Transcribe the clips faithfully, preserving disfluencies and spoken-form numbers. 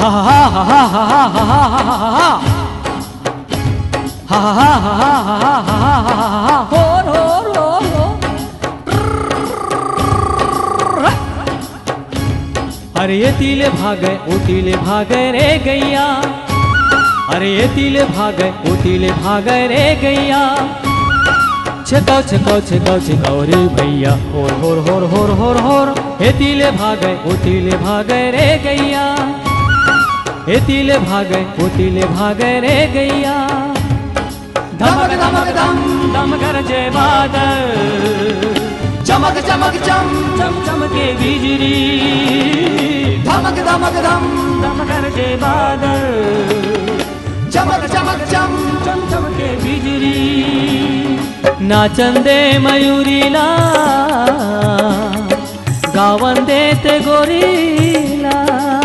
हा हा हा हा हा हा हा हा हा हा हा हा हा होर होर होर अरे ये तिले भागे ओ तिले भागे रे गैया अरे ये तिले भागे ओ तिले भागे रे गैया छकाओ छकाओ छकाओ छकाओ रे भैया होर होर होर होर होर होर हे तिले भागे ओ तिले भागे रे गैया हे तिले भागे ओ तिले भागे रे गैया धमक धमक धम धम गरजे बादल चमक चमक चम चम चमके बिजली धमक धमक धम धम गरजे बादल चमक चमक चम चम चमके बिजली नाचंदे मयूरीला गावंदे ते गोरीला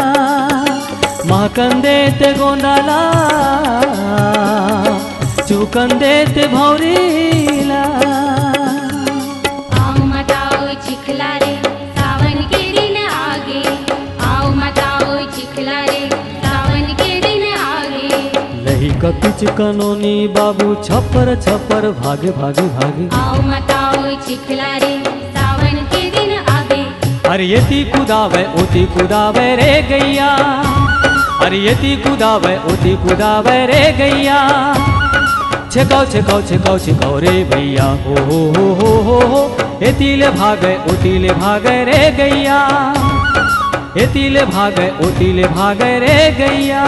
महकंदे ते गोंडाला चुकंदे ते भौरीला आओ मताओ चिखला रे सावन के दिन आगे आओ मताओ चिखला रे सावन के दिन आगे लही कपिच कनोनी बाबू छप्पर छप्पर भागे भागे भागे आओ मताओ चिखला रे सावन के दिन आगे अरे येती कुदावे ओती कुदावे रे गैया अरे येती कुदावे ओती कुदावे रे गैया छकाओ छकाओ छकाओ छकाओ रे भैया हो हो हो हो हो हो हे तिले भागे ओ तिले भागे रे गैया हे तिले भागे ओ तिले भागे रे गैया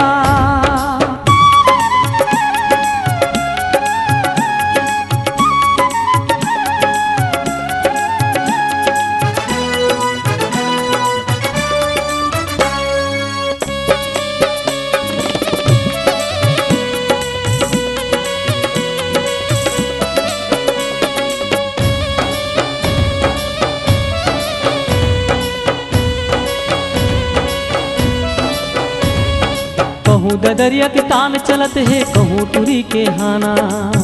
कहूँ ददरिया के तान चलत है कहूँ टूरी के हाना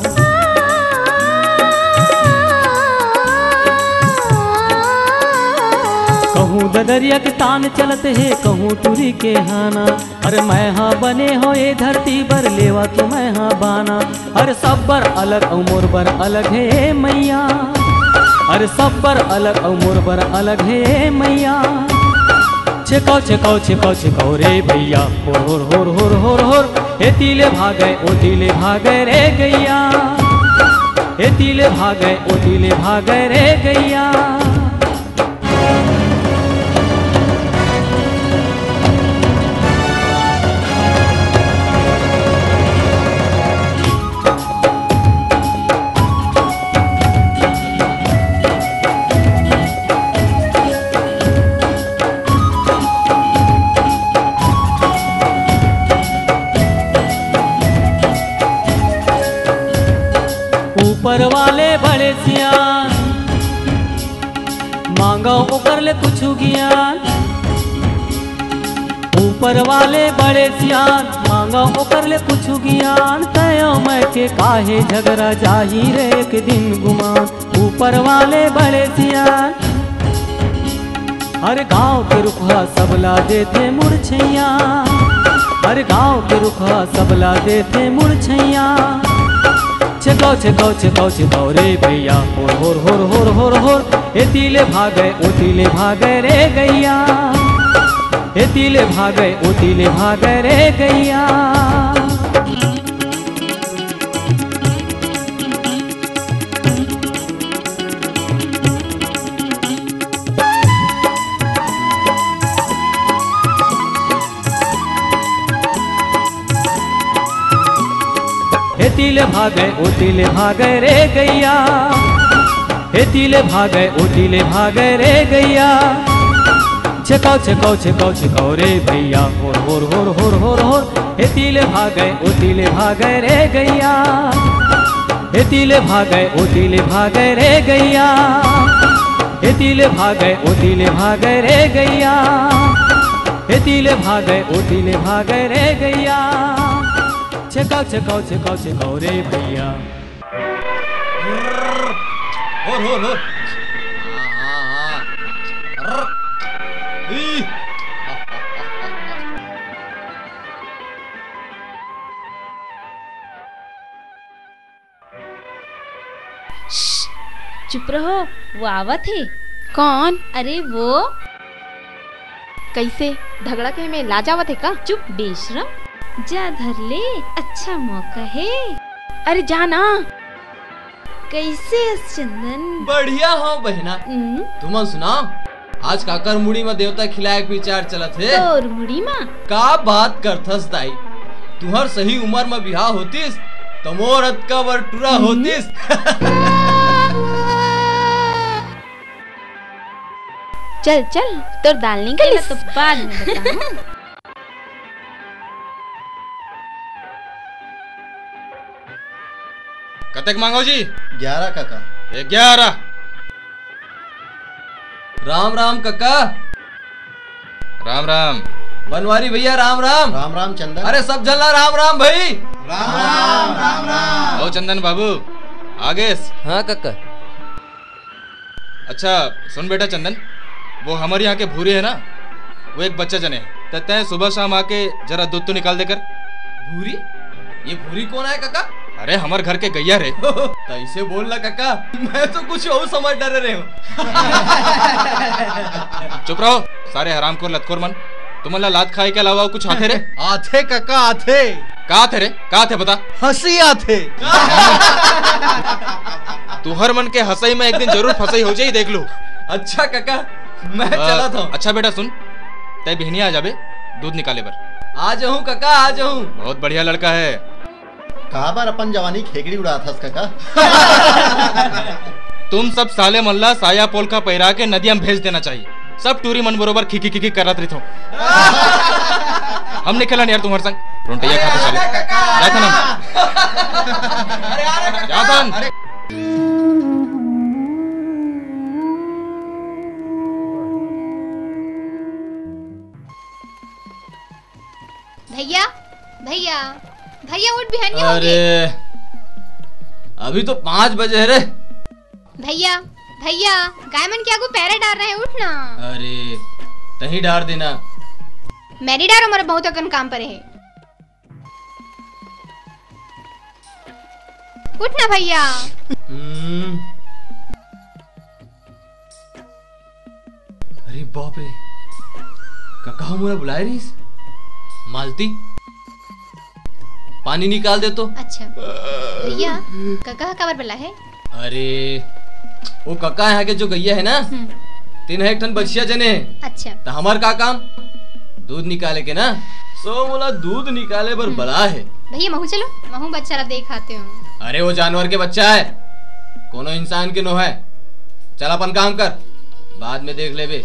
कहूँ ददरिया के तान चलत है कहूँ टूरी के हाना अरे मैं हाँ बने हो ये धरती पर लेवा तो मैं हाँ बाना अरे सब बर अलग उमर बर अलग है मैया अरे सब बर अलग उमर बर अलग है मैया छकाओ छकाओ छकाओ छकाओ रे भैया होर होर होर होर होर होर हे तिले भागे ओ तिले भागे रे गैया हे तिले भागे ओ तिले भागे रे गैया ऊपर वाले बड़े सियान मांगो ओकर ले कुछ ज्ञान ऊपर वाले बड़े सियान मांगो ओकर ले कुछ ज्ञान तयो मैं के काहे झगड़ा जाही रे एक दिन गुमान ऊपर वाले बड़े सियान हर गांव के रुखा सबला देते मुरछैया हर गांव के रुखा सबला देते मुरछैया छकाओ छकाओ छकाओ छकाओ रे भैया होर होर होर होर होर होर हे तिले भागे ओ तिले भागे रे गैया हे तिले भागे ओ तिले भागे रे गैया हे तिले भागे ओ तिले भागे रे गैया हे तिले भागे ओ तिले भागे रे गैया छकाओ छकाओ छकाओ छकाओ रे भैया होर होर होर होर होर होर हे तिले भागे ओ तिले भागे रे गैया हे तिले भागे ओ तिले भागे रे गैया हे तिले भागे ओ तिले भागे रे गैया हे तिले भागे ओ तिले भागे रे गैया छकाओ छकाओ छकाओ छकाओ रे भैया होर होर होर हाँ हाँ हाँ चुप रहो, वो आवत है। कौन? अरे वो कैसे धगड़ा के में ला जावत है का? चुप बेशरम, जा धर ले, अच्छा मौका है। अरे जा ना। कैसे चंदन? बढ़िया हो बहना। तुम सुनाओ, आज काकर मुड़ी में देवता खिलाए के विचार चलत है। तोर मुड़ी में का बात करथस दाई, तुहर सही उम्र में बिहार होतीस तो मोर अत का बरटुरा होतीस। चल चल, तोर दाल निकल तो बाद में बताऊं। कतक मांगो जी? ग्यारह काका। ग्यारह। राम राम काका। राम राम बनवारी भैया, राम राम। राम राम चंदन। अरे सब जल्ला राम राम भाई। राम राम राम राम। ओ चंदन बाबू आगे। हाँ काका। अच्छा सुन बेटा चंदन, वो हमारे यहाँ के भूरे है ना, वो एक बच्चा जने तय है, सुबह शाम आके जरा दूध तो निकाल देकर। भूरी? ये भूरी कौन है काका? अरे हमारे घर के गैया रे। कैसे बोल रहा काका, मैं तो कुछ और समझ डरे रहे हूँ। चुप रहो सारे हराम को लतखोर मन, तुम्हारा लात खाए के अलावा कुछ आते रे? आथे काका आथे। का आते रे? का आते बता? हंसी आथे। तू हर मन के हंसई में एक दिन जरूर फंसई हो जाए, देख लो। अच्छा काका, मैं चला था। अच्छा बेटा सुन, तय बहनी आ जाबे दूध निकाले बर। आ जाऊं काका, आ जाऊं। बहुत बढ़िया लड़का है। कहा बार अपन जवानी खेकड़ी उड़ा था काका। तुम सब साले मल्ला साया पोल का पैरा के नदियां में भेज देना चाहिए। सब टूरी मन बरोबर खिकी खिकी करत रही थो। हम निकला यार तुम्हारे संग रोंटिया खाते चले। जाता ना। जाता। भैया भैया भैया उठ, बिहानी होगी। अरे अभी तो पाँच बजे है रे। भैया भैया गाय मन क्या को पैरा डाल रहे हैं, उठ ना। अरे तही डार देना। मैं नहीं डारो, मेरा बहुत अकन काम पर है। उठ ना भैया। अरे बाप रे, काका मोरा बुलाए रही। मालती पानी निकाल दे तो। अच्छा भैया, काका कबर बला है? अरे वो काका यहाँ के जो गैया है ना, तीन एक टन बछिया जने। अच्छा तो हमार का काम दूध निकाले के ना, सो बोला दूध निकाले पर बला है। भैया महू चलो, महू बच्चा देख आते हो। अरे वो जानवर के बच्चा है, कोनो इंसान के नो है। चल अपन काम कर, बाद में देख ले बे।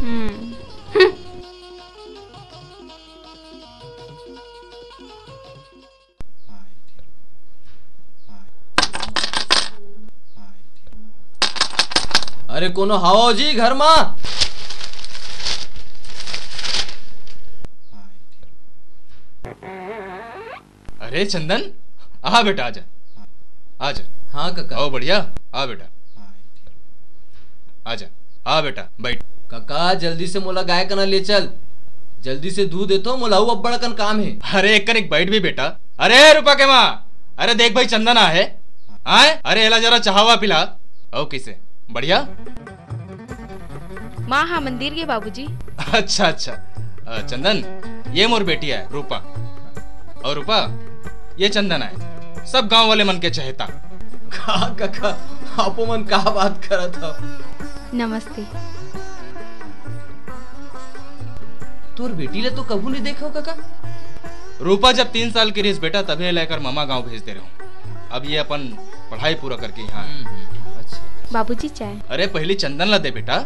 अरे कोनो हाओ जी घर में। अरे चंदन आ बेटा, आजा आजा। हाँ काका। आओ बढ़िया, आ बेटा आजा। आ बेटा बैठ। काका जल्दी से मोला गाय कना ले चल, जल्दी से दूध दे तो मोला अब बड़ा कन काम है। अरे एक कर एक बैठ भी बेटा। अरे रूपा के माँ, अरे देख भाई चंदन आ है आए। अरे एला जरा चाहवा पिला। ओ किसे बढ़िया? माँ हाँ मंदिर के बाबूजी। अच्छा अच्छा। चंदन ये मोर बेटी है रूपा, और रूपा ये चंदन है, सब गांव वाले मन के चहेता। का काका आपो मन का बात करत हो? नमस्ते। तोर बेटी ले तो कबू नहीं देखा काका। रूपा जब तीन साल की रही बेटा, तभी लेकर मामा गांव भेज दे रहा हूँ। अब ये अपन पढ़ाई पूरा करके यहाँ। अच्छा बाबूजी चाय। अरे पहली चंदन ला दे बेटा।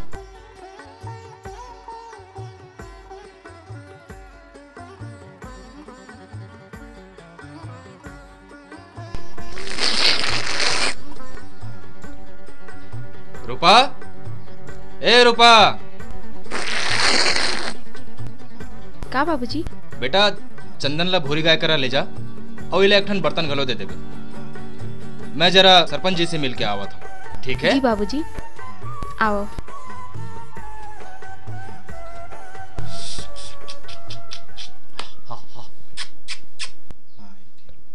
रूपा, ए रूपा। का बाबूजी? बेटा चंदन ला भूरी गाय करा ले जा, और इले एक ठन बर्तन घलो दे देबे। मैं जरा सरपंच जी से मिल के आवा था, ठीक है? जी बाबूजी, आओ।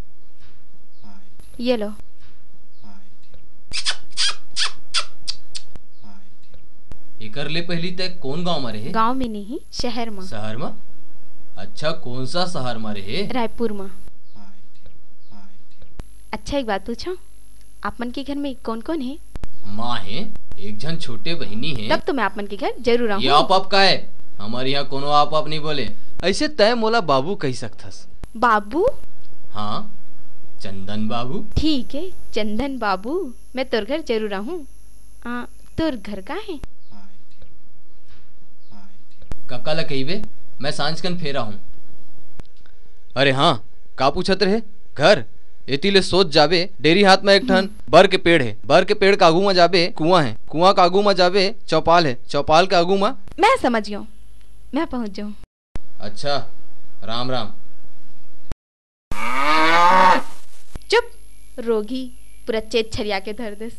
ये लो। एकर ले पहली तक कौन गांव में रहे? गांव में नहीं, शहर में। शहर में? अच्छा, कौन सा शहर में रहे? रायपुर में। अच्छा एक बात पूछो, आप मन के घर में कौन कौन है? माँ है, एक जन छोटे बहनी है। तब तो मैं आप मन के घर जरूर आऊँ। ये आप आप का है? हमारे यहाँ कोनो आप आप नहीं बोले। ऐसे तय मोला बाबू कही सकथस। बाबू? हाँ, चंदन बाबू। ठीक है, चंदन बाबू, मैं तोर घर जरूर आऊँ। तोर घर का है? कक्का ला कहीबे, मैं सांझ कन फेरा हूँ। अरे हाँ, का पूछत रहे? घर एतीले सोच जाबे, डेरी हाथ में एक ठन बर के पेड़ है, बर के पेड़ का आगू में जाबे कुआं है, कुआं का आगू में जाबे चौपाल है, चौपाल के आगू में। मैं समझ गया, मैं पहुंच जाऊं। अच्छा, राम राम। चुप, रोगी पूरा चेत छरिया के धर देस।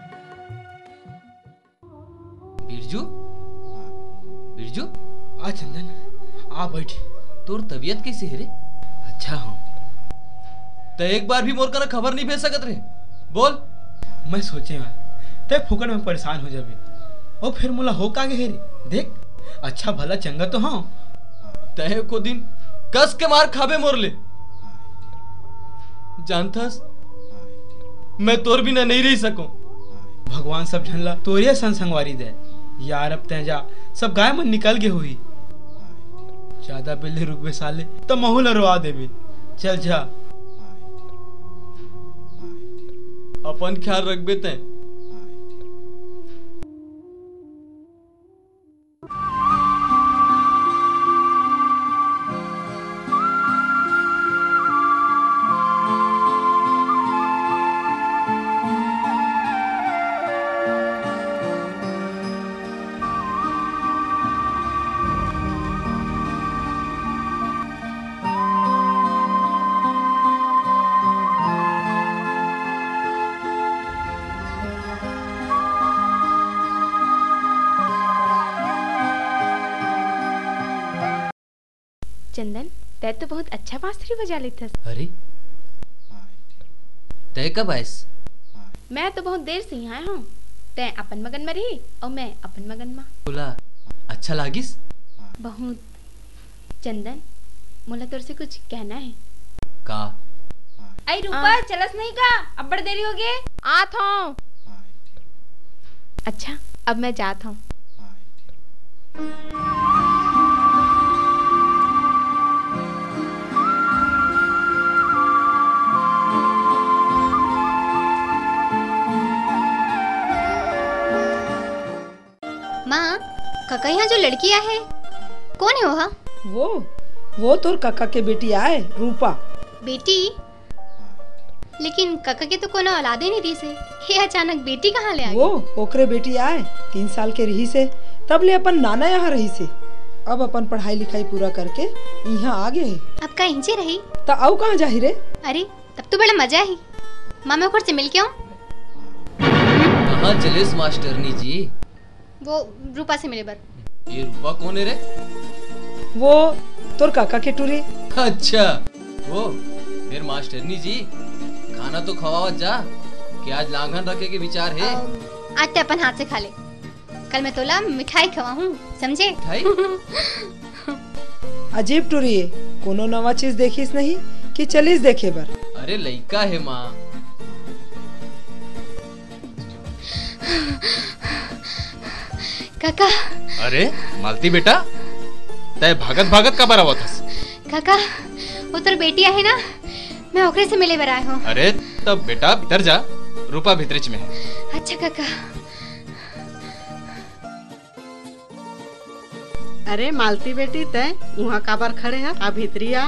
बिरजू, बिरजू, आ चंदन, आ बैठ। तोर तबीयत कैसी है रे? अच्छा हूँ। तो एक बार भी मोर करा खबर नहीं भेज सकत रहे? बोल। मैं सोचे मैं ते फुकट में परेशान हो जाबे, और फिर मोला हो का गे रे? देख, अच्छा भला चंगा तो हाँ। तय को दिन कस के मार खाबे मोर ले। जानथस, मैं तोर बिना नहीं रह सकूं। भगवान सब झनला तोरिया संग संगवारी दे यार। अब तै जा, सब गाय मन निकल गे हुई। ज्यादा बेले रुकबे साले तो महूल रोआ देबे। चल जा, अपन ख्याल रखबे तय। चंदन, तै तो बहुत अच्छा बांसुरी बजा लेथस। अरे, तय कब आयस? मैं तो बहुत देर से यहाँ हूँ। तै अपन मगन में रही और मैं अपन मगन में। बोला अच्छा लागिस? बहुत। चंदन, मोला तोर से कुछ कहना है। का? आई रूपा, चलस नहीं का? अब बड़ देरी हो गए। आत हूँ। अच्छा, अब मैं जात हूँ। माँ, काका यहाँ जो लड़की आई है, कौन है वह? वो वो तोर काका के बेटी आए, रूपा। बेटी? लेकिन काका के तो कोनो औलादे नहीं दी से, ये अचानक बेटी कहाँ ले आई? वो ओकरे बेटी आए, तीन साल के रही से, तब ले अपन नाना यहाँ रही से। अब अपन पढ़ाई लिखाई पूरा करके यहाँ आ गए। अब का इंचे रही? तो आओ कहाँ जाही रे? अरे तब तो बड़ा मजा ही। मामा ओकर से मिल के आऊं? कहाँ चलेस मास्टरनी जी? वो रूपा से मिले बर। ये रूपा कौन है रे? वो तोर काका के टूरी। अच्छा, वो फिर मास्टरनी जी, खाना तो खवावत जा कि आज लांघन रखे के विचार है। आज ते अपन हाथ से खा ले, कल मैं तोला मिठाई खवाऊं, समझे? मिठाई? अजीब टूरी है, कोनो नवा चीज देखिस नहीं कि चलिस देखे बर? अरे लइका है माँ। काका। अरे मालती बेटा, तय भागत भागत का बरावत हस? काका, वो तोर बेटी है ना, मैं ओकरे से मिले बर आया हूँ। अरे तब बेटा भीतर जा, रूपा भीतरिच में है। अच्छा काका। अरे मालती बेटी, तय वहाँ काबर खड़े है? आ भीतरी आ।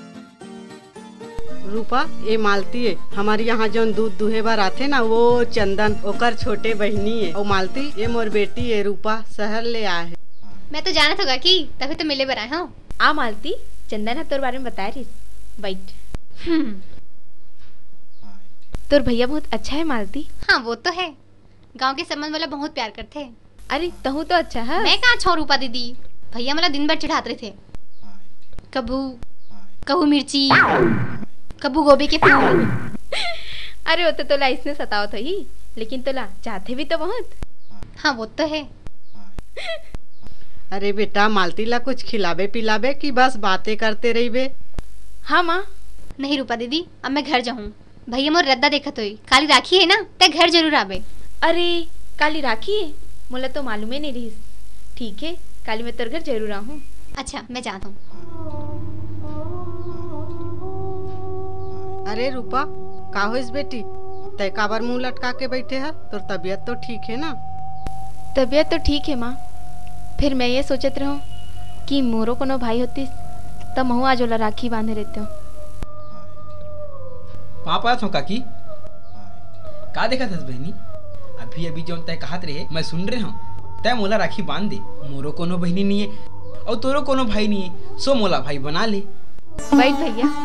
रूपा, ये मालती है, हमारे यहाँ जो दूध दुहे बार आते ना, वो चंदन ओकर छोटे बहनी है। और मालती, ये मोर बेटी है रूपा, शहर ले आए है। मैं तो जानत होगा कि तभी तो मिले बर आया हूँ। आ मालती, चंदन है तोर बारे में बताया रही। बैठ। तोर भैया बहुत अच्छा है मालती। हाँ वो तो है, गांव के संबंध वाला बहुत प्यार करते हैं। अरे तहु तो अच्छा है। मैं कहाँ छो रूपा दीदी, भैया मला दिन भर चिढ़ाते रहे थे। कबू कबू मिर्ची, कबू गोभी के फूल। अरे वो तो तोला इसने सताओ तो ही, लेकिन तोला चाहते भी तो बहुत। हाँ वो तो है। अरे बेटा मालती ला कुछ खिलावे पिलावे कि बस बातें करते रही बे? हाँ माँ। नहीं रूपा दीदी, अब मैं घर जाऊँ। भैया मोर रद्दा देखत होई, काली राखी है ना, ते घर जरूर आवे। अरे काली राखी है, मुला तो मालूम ही नहीं रही। ठीक है, काली मैं तेरे घर जरूर आऊँ। अच्छा मैं जाता हूँ। अरे रूपा का होइस बेटी, तय काबर मुंह लटका के बैठे है? तोर तबीयत तो ठीक है ना? तबीयत तो ठीक है माँ, फिर मैं ये सोचत रहूँ कि मोरो कोनो भाई होती तब महू आज ओला राखी बांधे रहते हो। पापा थो काकी का देखा था बहनी? अभी अभी जो तय कहत रहे मैं सुन रहे हूँ, तय मोला राखी बांध दे। मोरो कोनो बहनी नहीं है और तोरो कोनो भाई नहीं है, सो मोला भाई बना ले। बैठ भैया।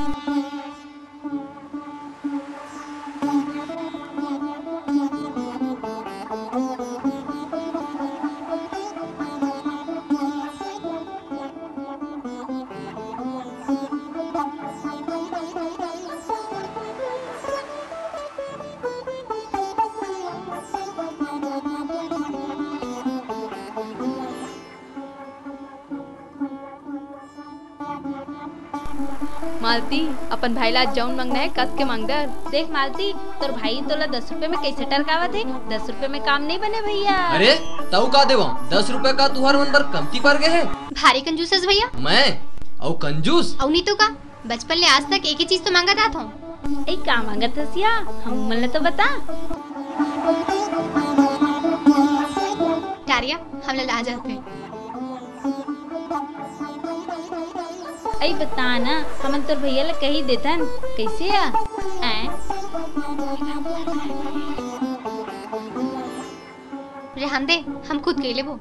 मालती अपन भाई ला जौन मांगना है कस के मांग दे। देख मालती, तोर भाई तोला दस रुपए में कैसे टरकावत है? दस रुपए में काम नहीं बने भैया। अरे ताऊ का देवा, दस रुपए का तुहार मन बर कमती पर गए है। भारी कंजूस है भैया। मैं औ कंजूस औ नहीं तो का, बचपन ले आज तक एक ही चीज तो मांगा था। ए का मांगत हसिया, हम मन तो बता। टारिया हम ला जाते हैं। आई बता ना, हमन तोर भैया ला कही देतन कैसे आ? ऐ रहन दे, हम खुद के लेबो।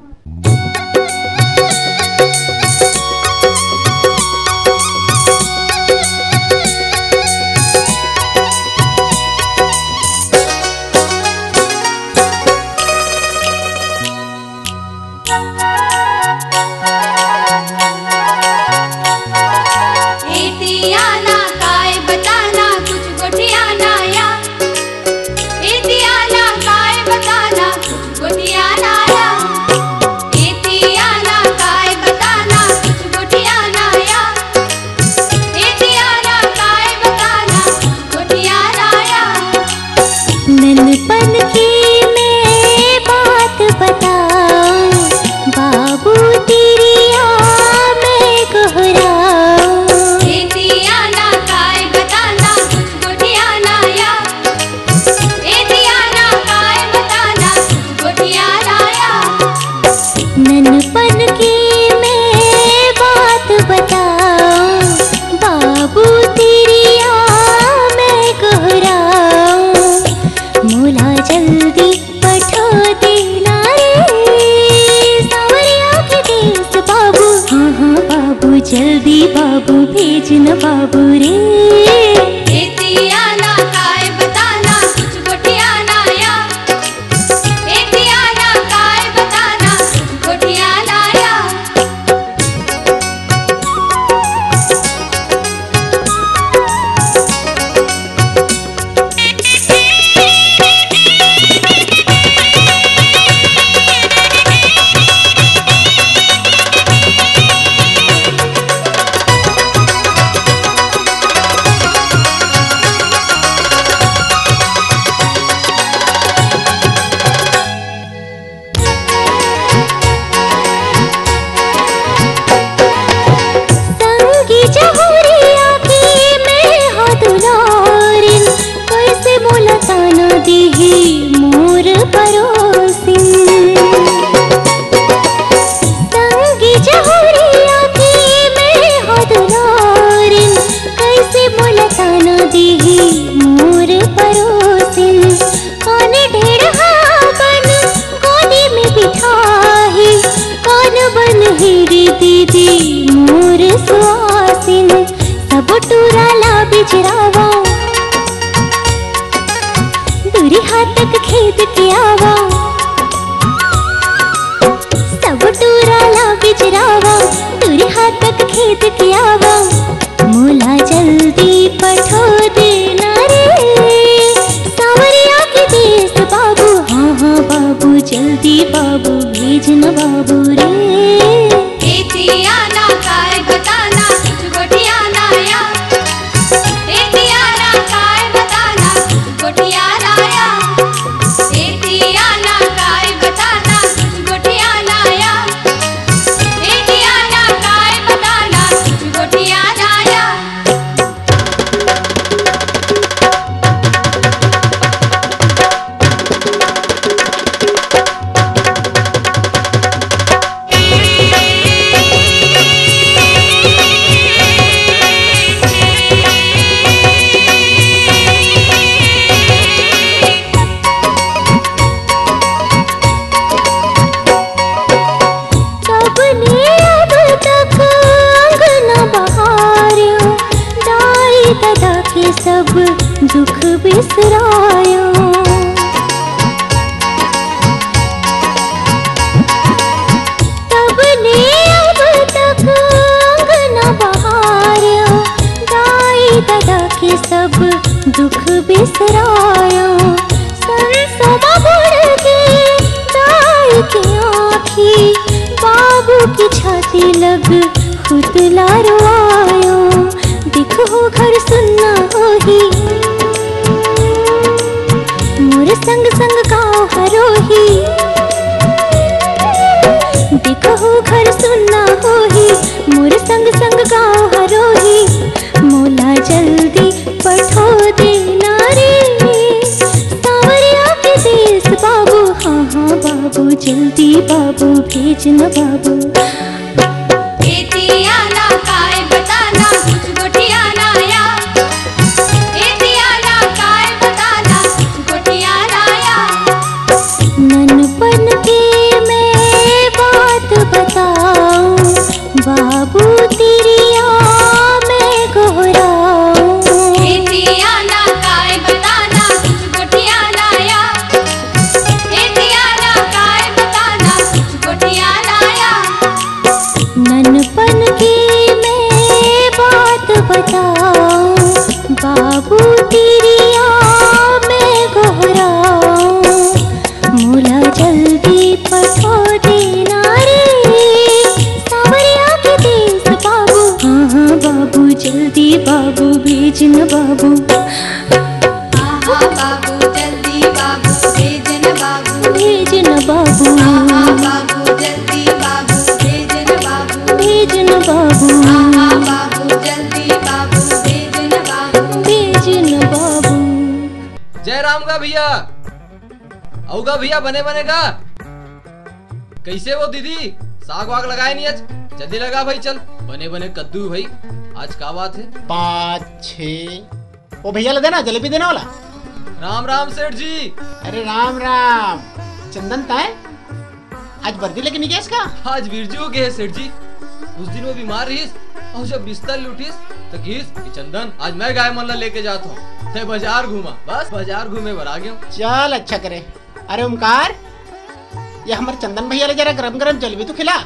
जल्दी बाबू भेज न बाबू रे। जल्दी बाबू भेज न बाबू। ना काय बताना गोटिया लाया, एतिया ना काय बताना गोटिया लाया, एतिया ना काय बताना गोटिया लाया, एतिया ना काय बताना गोटिया लाया। सब दुख बिसरायो, तब ने अब तक अंगना बहारियो, दाई दादा के सब दुख बिसरायो। संसमा बुढ़ के दाई की आँखी, बाबू की छाती लग खुद लारो आयो, दिखो घर सुनना होही, मोर संग संग गाओ हरोही, दिखो घर सुनना होही, मोर संग संग गाओ हरोही, मोला जल्दी पठो देना रे, सावरिया के देश बाबू, हाँ हाँ बाबू जल्दी बाबू भेजना बाबू। एतिया ना काय बताना गोटिया लाया, एतिया ना काय बताना गोटिया लाया। ननपन की मैं बात बताऊं, बाबू तेरिया मैं गोहराऊं, एतिया ना काय बताना गोटिया लाया, एतिया ना काय बताना गोटिया लाया। ननपन की मैं बात बताऊं, बाबू तेरिया मैं गोहराऊं, मोला जल्दी पठो देना रे, सावरिया के देश बाबू, हाँ हाँ बाबू जल्दी बाबू भेजना बाबू। आहा बाबू जल्दी बाबू भेजना बाबू, भेजना बाबू, आहा बाबू जल्दी बाबू भेजना बाबू, भेजना बाबू, आहा बाबू जल्दी बाबू भेजना बाबू, भेजना बाबू। जय राम का भैया, औगा भैया बने बनेगा। कैसे वो दीदी, साग वाग लगाए नहीं आज? जल्दी लगा भाई चल। बने बने कद्दू भाई, आज का बात है? पाँच छः वो भैया देना जलेबी देने वाला। राम राम सेठ जी। अरे राम राम। चंदन ताए आज वर्दी लेके नहीं गया इसका? आज वीरजू के है सेठ जी। उस दिन वो बीमार रही और जब बिस्तर लुटीस तो कीस कि चंदन आज मैं गाय मल्ला लेके जाता हूँ, ते बाजार घूमा, बस बाजार घूमे बर आ गया। चल अच्छा करे। अरे ओमकार, ये हमारे चंदन भैया ले जरा गरम गरम जलेबी तो खिला।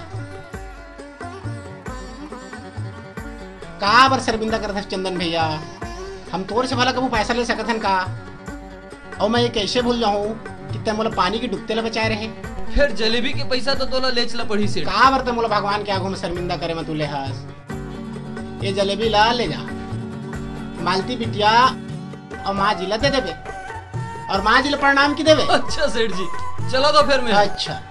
का बर शर्मिंदा करत चंदन भैया, हम तोर से भला कबू पैसा ले सकत हन का? और मैं ये कैसे भूल जाऊँ कि ते मोला पानी की डुबते ला बचाए रहे। फिर जलेबी के पैसा तो तोला ले चला पड़ी से। का बर ते मोला भगवान के आगू में शर्मिंदा करे मैं तू ले हास। ये जलेबी ला ले जा, मालती बिटिया और माँ जी ला दे देवे, और माँ जी ला प्रणाम की देवे। अच्छा सेठ जी, चलो तो फिर मैं। अच्छा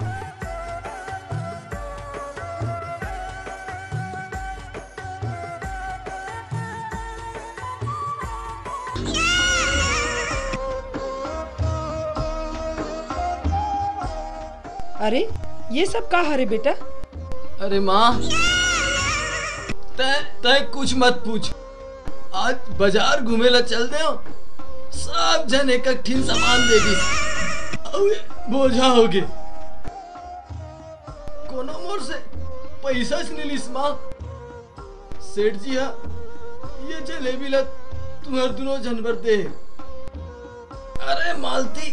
अरे ये सब का हरे बेटा? अरे माँ, तय तय कुछ मत पूछ। आज बाजार घूमे ला चल दे, सब जन एक एक ठीन सामान दे दी, बोझा हो गए। कोनो मोर से पैसा नहीं लिस माँ। सेठ जी हा, ये जलेबी ला तुम्हार दोनों जानवर दे। अरे मालती,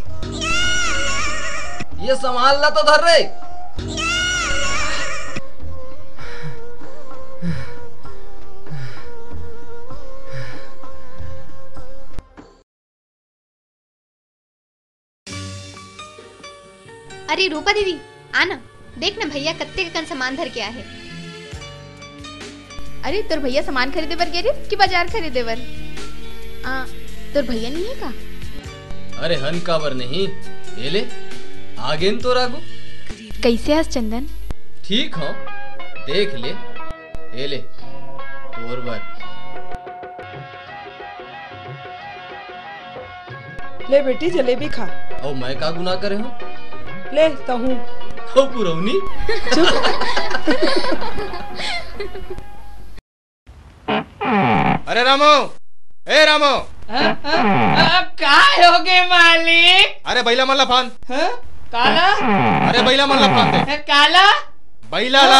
ये सामान ला तो धर रे। अरे रूपा दीदी आना, देख ना भैया कत्ते का सामान धर के आए। अरे तोर भैया सामान खरीदे बर गेरिस कि बाजार खरीदे बर? आ तोर भैया नहीं है का? अरे हन काबर नहीं, ये ले आगे न तो रागू। कैसे हस चंदन? ठीक हो, देख ले, ये ले तोर बर। ले बेटी जलेबी खा। और मैं का गुनाह करे हूँ? ले तहूँ। हो पुरौनी। चुप। अरे रामो, ए रामो। का होगे मालिक? अरे बैला मल्ला फान। हाँ? काला? अरे बैला मल्ला फान दे। काला? बैला ला।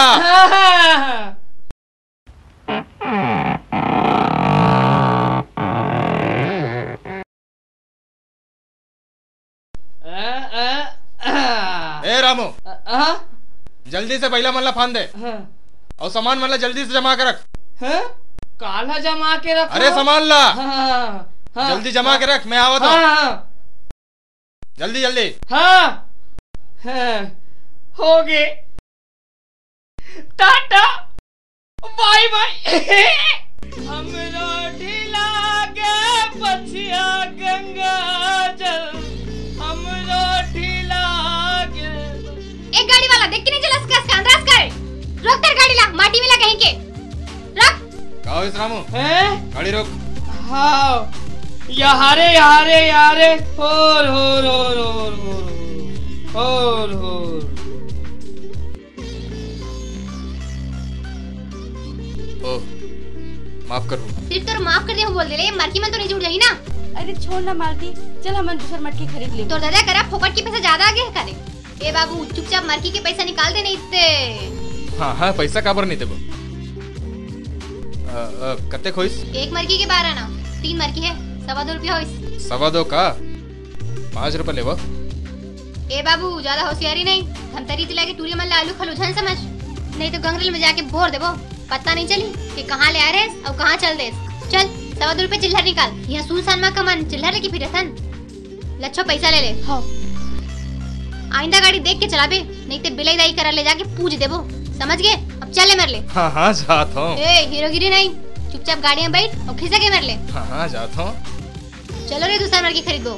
ए रामो, जल्दी से बैला मल्ला फान दे और सामान मल्ला जल्दी से जमा के रख। काला जमा के रख। अरे सामान ला। हाँ, हाँ, जल्दी जमा हाँ, के रख, मैं आवत हूँ। हाँ, जल्दी जल्दी। हाँ, हाँ, हो गए। Tata bye bye. हमरो ढीला के पछिया गंगा जल, हमरो ढीला के। एक गाड़ी वाला देख के नहीं चला स्कस का अंदाज कर। रोक कर गाड़ी ला, माटी में ला कहीं के। रख। कहो इस रामू, हैं? गाड़ी रोक। हाँ, यारे यारे यारे, होर होर होर होर होर होर। ओ, माफ कर। सिर्फ तो माफ कर दे हो बोल दे ले, मरकी में तो नहीं जुड़ जाही ना। अरे छोड़ ना मालती, चल हम दूसर मटकी खरीद ले। तो दादा करा फोकट के पैसा ज्यादा आगे करे। ए बाबू चुपचाप मरकी के पैसा निकाल दे नहीं ते। हाँ हाँ पैसा काबर नहीं देबो। कते खोइस? एक मरकी के बारह ना, तीन मरकी है, सवा दो रुपया होइस। सवा दो का पाँच रुपए लेबो। ए बाबू ज्यादा होशियारी नहीं, धमतरी दिला के टूरी मल्ला आलू खलूझन समझ, नहीं तो गंगरेल में जाके भोर देबो, पता नहीं चली कि कहाँ ले आ रहे और कहाँ चल दे। चल सवा दो रुपए चिल्लर निकाल, यहाँ सुनसान माँ कमान चिल्लर लेके फिर थन। लच्छो पैसा ले ले। हाँ। आइंदा गाड़ी देख के चला बे, नहीं तो बिलाई दाई करा ले जाके पूछ देबो, समझ गए? अब चल ले मर ले। हाँ हाँ जाता हूँ। ए हीरोगिरी नहीं, चुपचाप गाड़ियाँ बैठ और खिसा के मर ले। हाँ हाँ जाता हूँ। चलो रे दूसरा मरकी खरीदो।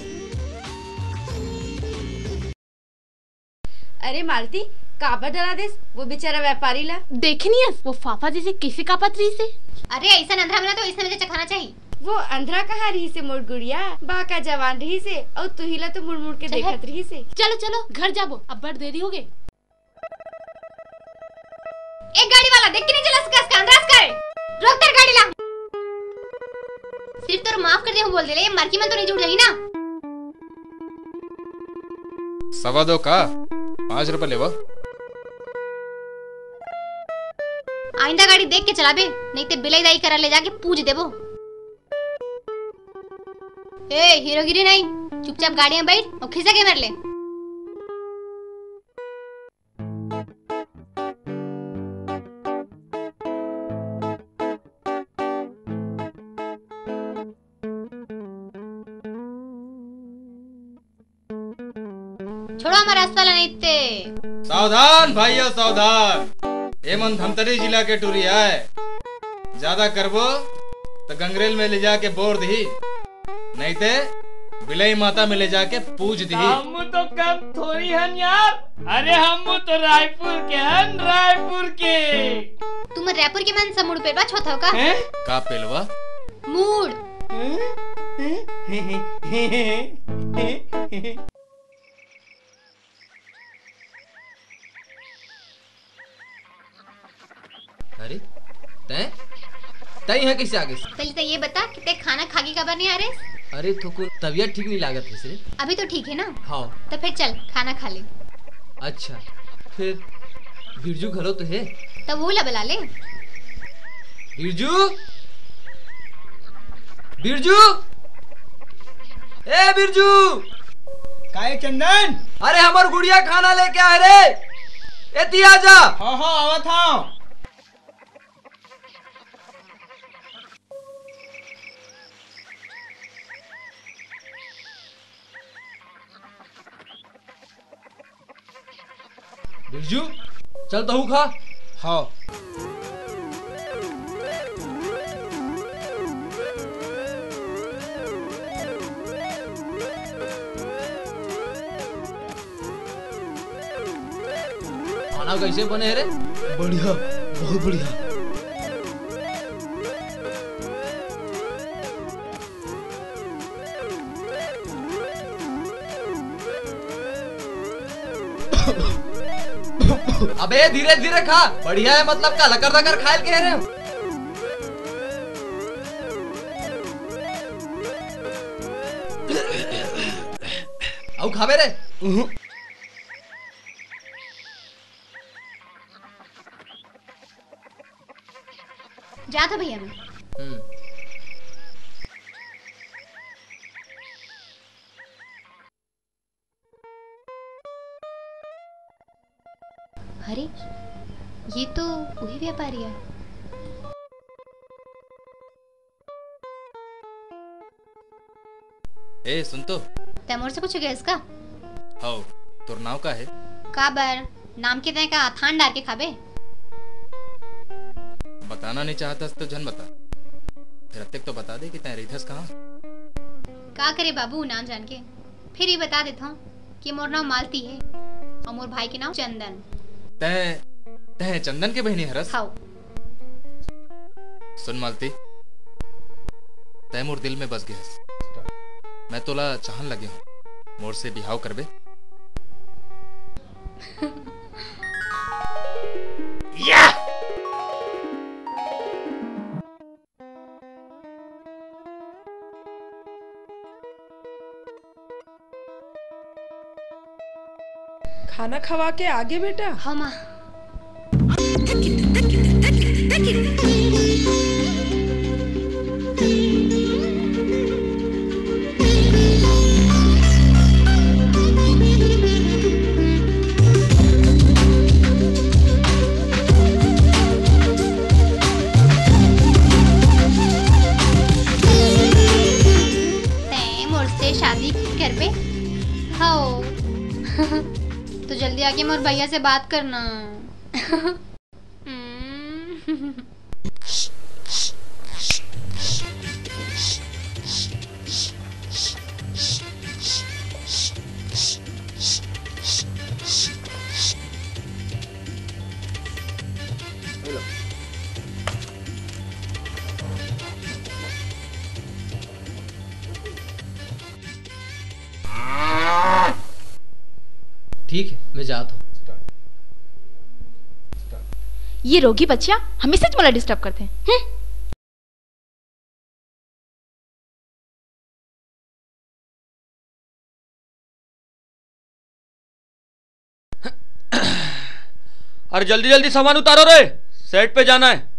अरे मालती काबर डरा देस, वो बेचारा व्यापारी ला देखे नहीं वो फाफा जैसे कैसे कापत रही से। अरे ऐसा अंधरा मिला तो इसने मुझे चखाना चाहिए। वो अंधरा कहाँ रही से मोर गुड़िया, बाका जवान रही से और तू हिला तो मुड़ मुड़ के देखत रही से। चलो चलो घर जाबो, अब बड़ देरी हो गई। एक गाड़ी वाला देख के नहीं चला स्कस का अंदाज कर। रोक कर गाड़ी ला। सिर्फ तो माफ कर दे हो बोल दे ले, मरकी में तो नहीं जुड़ जाही ना। सवा दो का पाँच रुपए लेबो। आइंदा गाड़ी देख के चला बे, नहीं तो बिलाई दाई करा ले जाके पूछ देबो। ए हीरोगिरी नहीं, चुपचाप गाड़ियाँ बैठ और खिसा के मर ले। छोड़ो हमारा रास्ता नहीं ते। सावधान भाइयों सावधान, ये मन धमतरी जिला के टूरी है, ज्यादा करबो तो गंगरेल में ले जाके बोर दी, नहीं ते बिलाई माता में ले जाके पूछ दी। हम तो कम थोड़ी हन यार, अरे हम तो रायपुर के हन, रायपुर के। तुम रायपुर के मन समुड़ पेटवा छोथा का? का पेलवा? मूड। अरे तै तै यहाँ कैसे आ गई? पहले तो ये बता कि ते खाना खागी कबर नहीं आ रहे? अरे तो को तबीयत ठीक नहीं लागत है। अभी तो ठीक है ना? हाँ। तो फिर चल खाना खा ले। अच्छा फिर बिरजू घरो तो है? तो वो ला बुला ले। बिरजू, बिरजू, ए बिरजू। काहे चंदन? अरे हमार गुड़िया खाना लेके आए रे, एती आजा। हाँ हाँ आवत हूँ। बिरजू चल तहु खा। हाँ। खाना कैसे बने रे? बढ़िया, बहुत बढ़िया। अबे धीरे धीरे खा, बढ़िया है मतलब का लकर लकर खाए के रहे। आओ खाबे रे। जा था भैया मैं। अरे ये तो वही व्यापारी है। ए सुन तो, तैमूर से पूछेगा इसका? हाउ तोर नाव का है? काबर नाम के तय का थान डाल के खाबे। बताना नहीं चाहता तो जन बता, फिर अब तक तो बता दे कि तय रहीथस कहाँ। का करे बाबू नाम जान के, फिर ही बता देता हूँ कि मोर नाम मालती है और मोर भाई के नाम चंदन। तय तय चंदन के बहनी हरस? हाउ सुन मालती, तय मोर दिल में बस गया। मैं तोला चाहन लगे हूँ, मोर से बिहाव करबे? या! खाना खवा के आगे बेटा। हाँ माँ। मुझसे शादी कर बे? हाँ तो जल्दी आके मोर भैया से बात करना। ठीक है मैं जाता हूँ। ये रोगी बच्चियां हमेशा मला डिस्टर्ब करते हैं। हम्म? अरे जल्दी जल्दी सामान उतारो रे, सेट पे जाना है।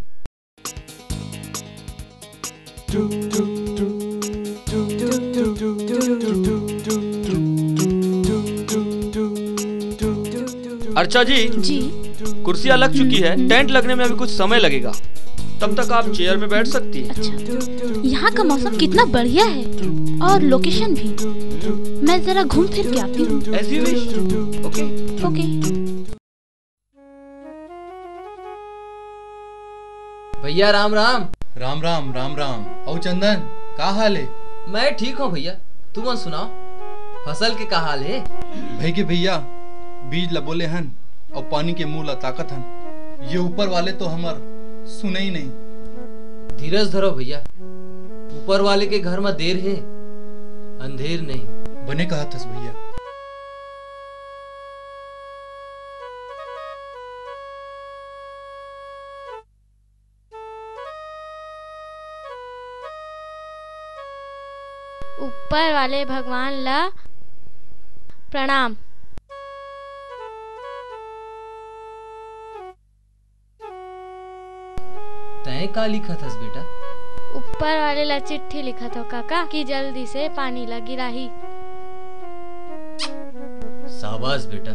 अर्चा जी जी कुर्सियां लग चुकी है, टेंट लगने में अभी कुछ समय लगेगा, तब तक आप चेयर में बैठ सकती हैं। अच्छा, यहाँ का मौसम कितना बढ़िया है और लोकेशन भी। मैं जरा घूम फिर के आती हूँ। As you wish. Okay okay. भैया राम राम। राम राम राम राम। औ चंदन का हाल है? मैं ठीक हूँ भैया, तुम सुनाओ फसल के का हाल है? भाई के भैया बीज ला बोले हन और पानी के मुंह ला ताकत हन। ये ऊपर वाले तो हमार सुने ही नहीं। धीरज धरो भैया, ऊपर वाले के घर में देर है, अंधेर नहीं। बने कहा था भैया। ऊपर वाले भगवान ला प्रणाम। तय का लिखा था बेटा? ऊपर वाले ला चिट्ठी लिखा था काका कि जल्दी से पानी ला गिराही। शाबाश बेटा।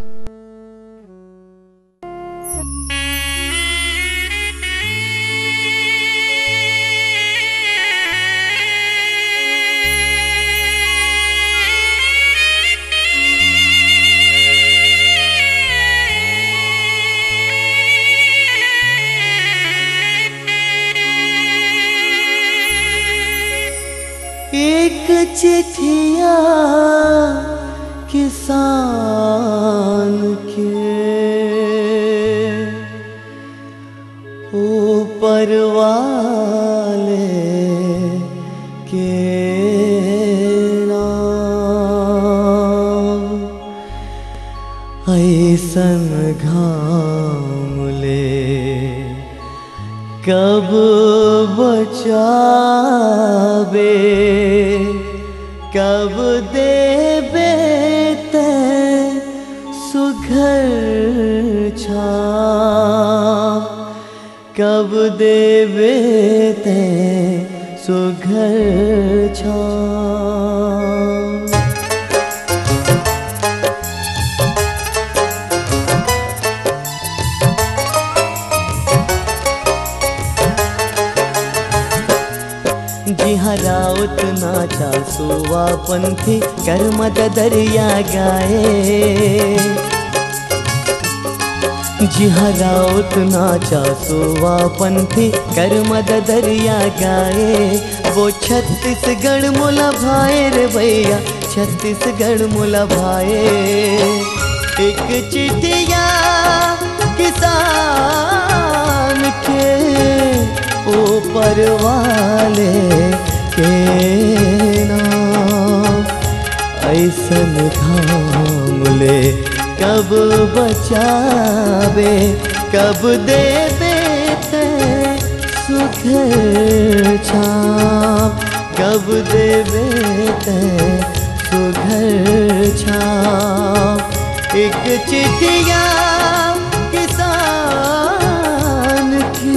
एक चिट्ठिया किसान के ऊपर वाले के नाम ऐसन घाम ले कब बचावे कब देबे ते सुघर छाँव कब देबे ते सुघर छाँव। जिहाँ राउत नाचा सुवा पंथी कर्मद दरिया गाए जिहाँ राउत नाचा सुवा पंथी कर्मद दरिया गाए वो छत्तीसगढ़ मोला भाए रे भैया छत्तीसगढ़ मोला भाए। एक चिट्ठिया किसान के ऊपर वाले के नाम ऐसन घाम ले कब बचावे कब देबे ते सुघर छाँव कब देबे ते सुघर छाँव। एक चिट्ठिया किसान के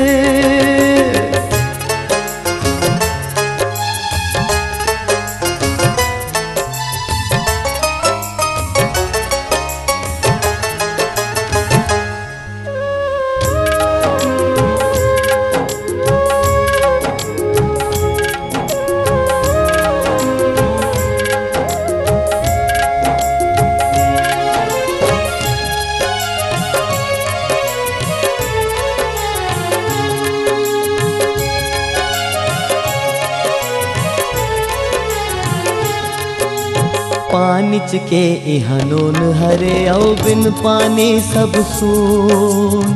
पानिच के इहनोन हरे औ बिन पानी सब सून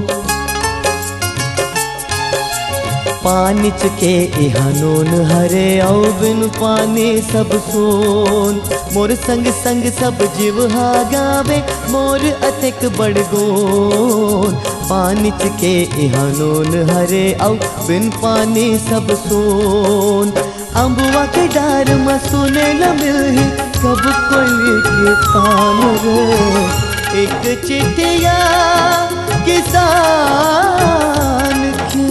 पानिच के इहनोन हरे औ बिन पानी सब सून। मोर संग संग सब जीव हा गावे मोर अतिक बड़गोन पानिच के इहनोन हरे औ बिन पानी सब सून। अम्बुआ के डार में सुने न मिलही कब कोई के तान रे एक चिट्ठिया किसान के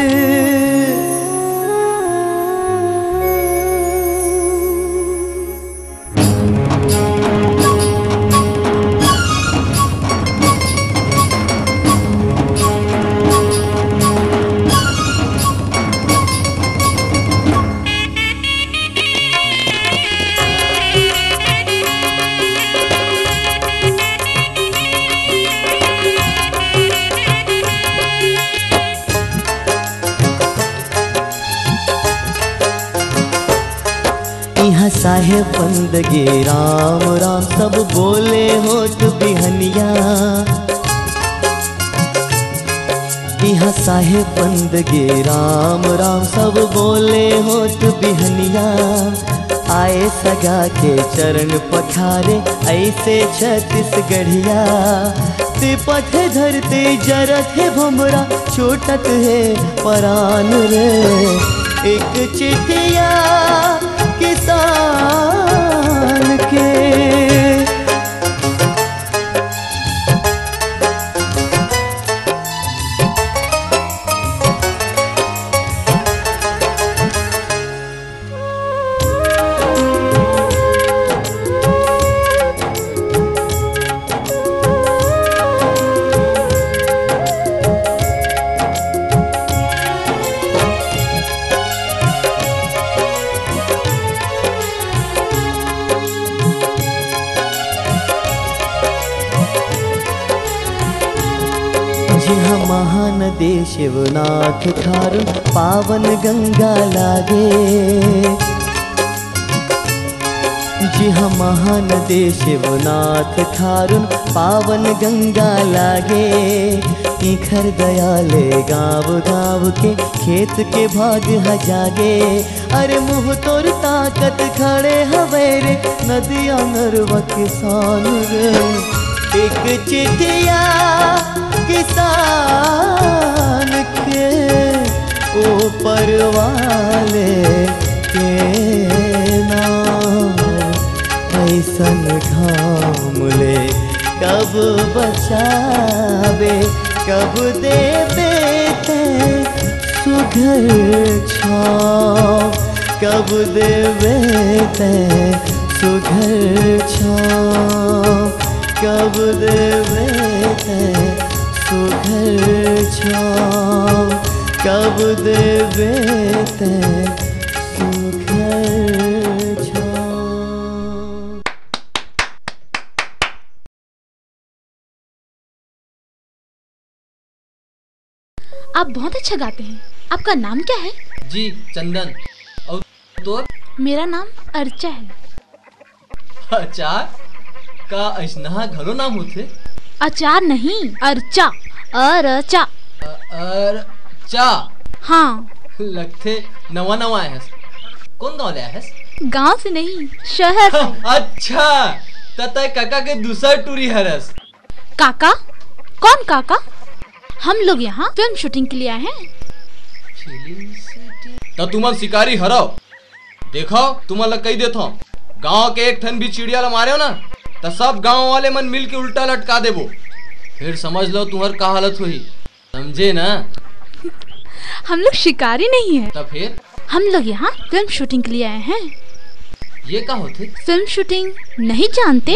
साहेब बंदगे राम राम सब बोले होत बिहनिया यहाँ साहेब बंदगे राम राम सब बोले होत बिहनिया। आए सगा के चरण पखारे ऐसे छत्तीसगढ़िया त्रिपथ धरते जरत है भमरा छूटत है परान रे एक चिट्ठिया किसान के महानदी शिवनाथ थारू पावन गंगा लागे जी हम महानदे शिवनाथ ठारुन पावन गंगा लागे इखर दयाले गाँव गाँव के खेत के भाग हजागे अरे मुँह तोर ताकत खड़े हवेरे नदिया नरवा किसान रे एक चिट्ठिया किसान के ऊपर वाले के नाम ऐसन घाम ले कब बचावे कब देवे ते सुघर छाँव कब देवे ते सुघर छाँव कब देवे ते सुघर छाँव कब देवे ते सुघर आप बहुत अच्छा गाते हैं। आपका नाम क्या है? जी चंदन। और तो? मेरा नाम अर्चा है। अचार का ऐसना घलो नाम होते? अचार नहीं, अर्चा। अर्चा। अर्चा। हाँ। लगते नवा नवा है। कौन गाँव ले है? गाँव से नहीं, शहर से। अच्छा तता काका के दूसरा टूरी हरस। काका? कौन काका? हम लोग यहाँ फिल्म शूटिंग के लिए आए हैं। तो तुम शिकारी हराओ देखो तुम कही देता हूँ गाँव के एक ठन भी चिड़िया ला मारे हो ना तो सब गाँव वाले मन मिल के उल्टा लटका देबो फिर समझ लो तुम्हार का हालत हुई समझे ना। हम लोग शिकारी नहीं है। तो फिर हम लोग यहाँ फिल्म शूटिंग के लिए आए हैं। ये क्या होते? फिल्म शूटिंग नहीं जानते?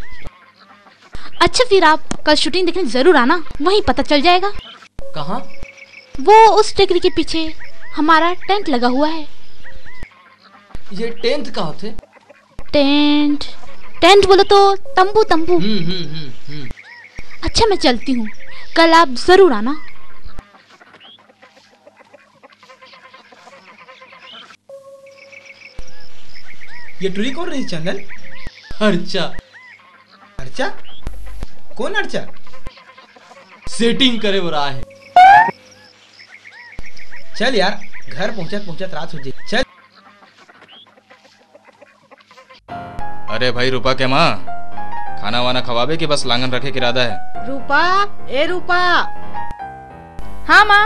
अच्छा फिर आप कल शूटिंग देखने जरूर आना, वहीं पता चल जाएगा। कहाँ? वो उस टेकरी के पीछे हमारा टेंट लगा हुआ है। ये टेंट कहाँ होते? टेंट टेंट बोलो तो तंबू तंबू। हम्म हम्म हम्म। अच्छा मैं चलती हूँ, कल आप जरूर आना। ये टूरी कौन रही चंदन? अर्चा। अर्चा? कौन अर्चा? सेटिंग करे वो रहा है। चल यार घर पहुंचत पहुंचत रात हो जाए। चल। अरे भाई रूपा के माँ खाना वाना खवाबे कि बस लांगन रखे के इरादा है? रूपा, ए रूपा। हाँ माँ।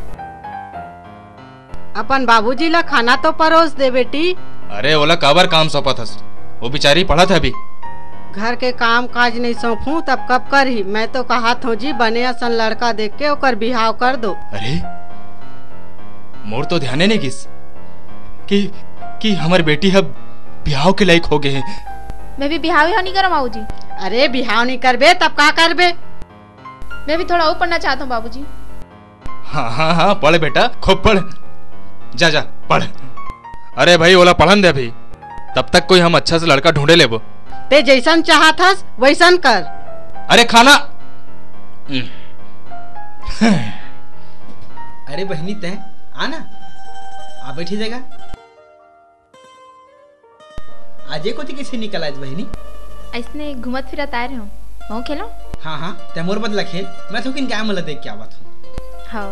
अपन बाबूजी ला खाना तो परोस दे बेटी। अरे ओला काबर काम सौंपा था? वो बेचारी पढ़ा था अभी। घर के काम काज नहीं सौंपू तब कब कर ही। मैं तो कहा था जी बने असन लड़का देख के ओकर बिहाव कर दो। अरे मोर तो ध्यान नहीं किस कि कि हमार बेटी अब बिहाव के लायक हो गए हैं। मैं भी बिहाव ही नहीं करूँ बाबू जी। अरे बिहाव नहीं करबे तब का करबे? मैं भी थोड़ा और पढ़ना चाहता हूँ बाबूजी। हाँ हाँ हाँ पढ़ बेटा खूब पढ़। जा जा पढ़। अरे भाई ओला पढ़न दे अभी, तब तक कोई हम अच्छा से लड़का ढूंढे ले। वो ते जैसन चाहत हस वैसन कर। अरे खाना। अरे बहनी तै आना आ बैठी जाएगा। आज को कैसे निकल आज बहनी? ऐसने घूमत फिरत आए रहे हो, बहु खेलो। हाँ हाँ ते मोर बदला खेल, मैं तो किन क्या मला देख के आवत हूँ। हाँ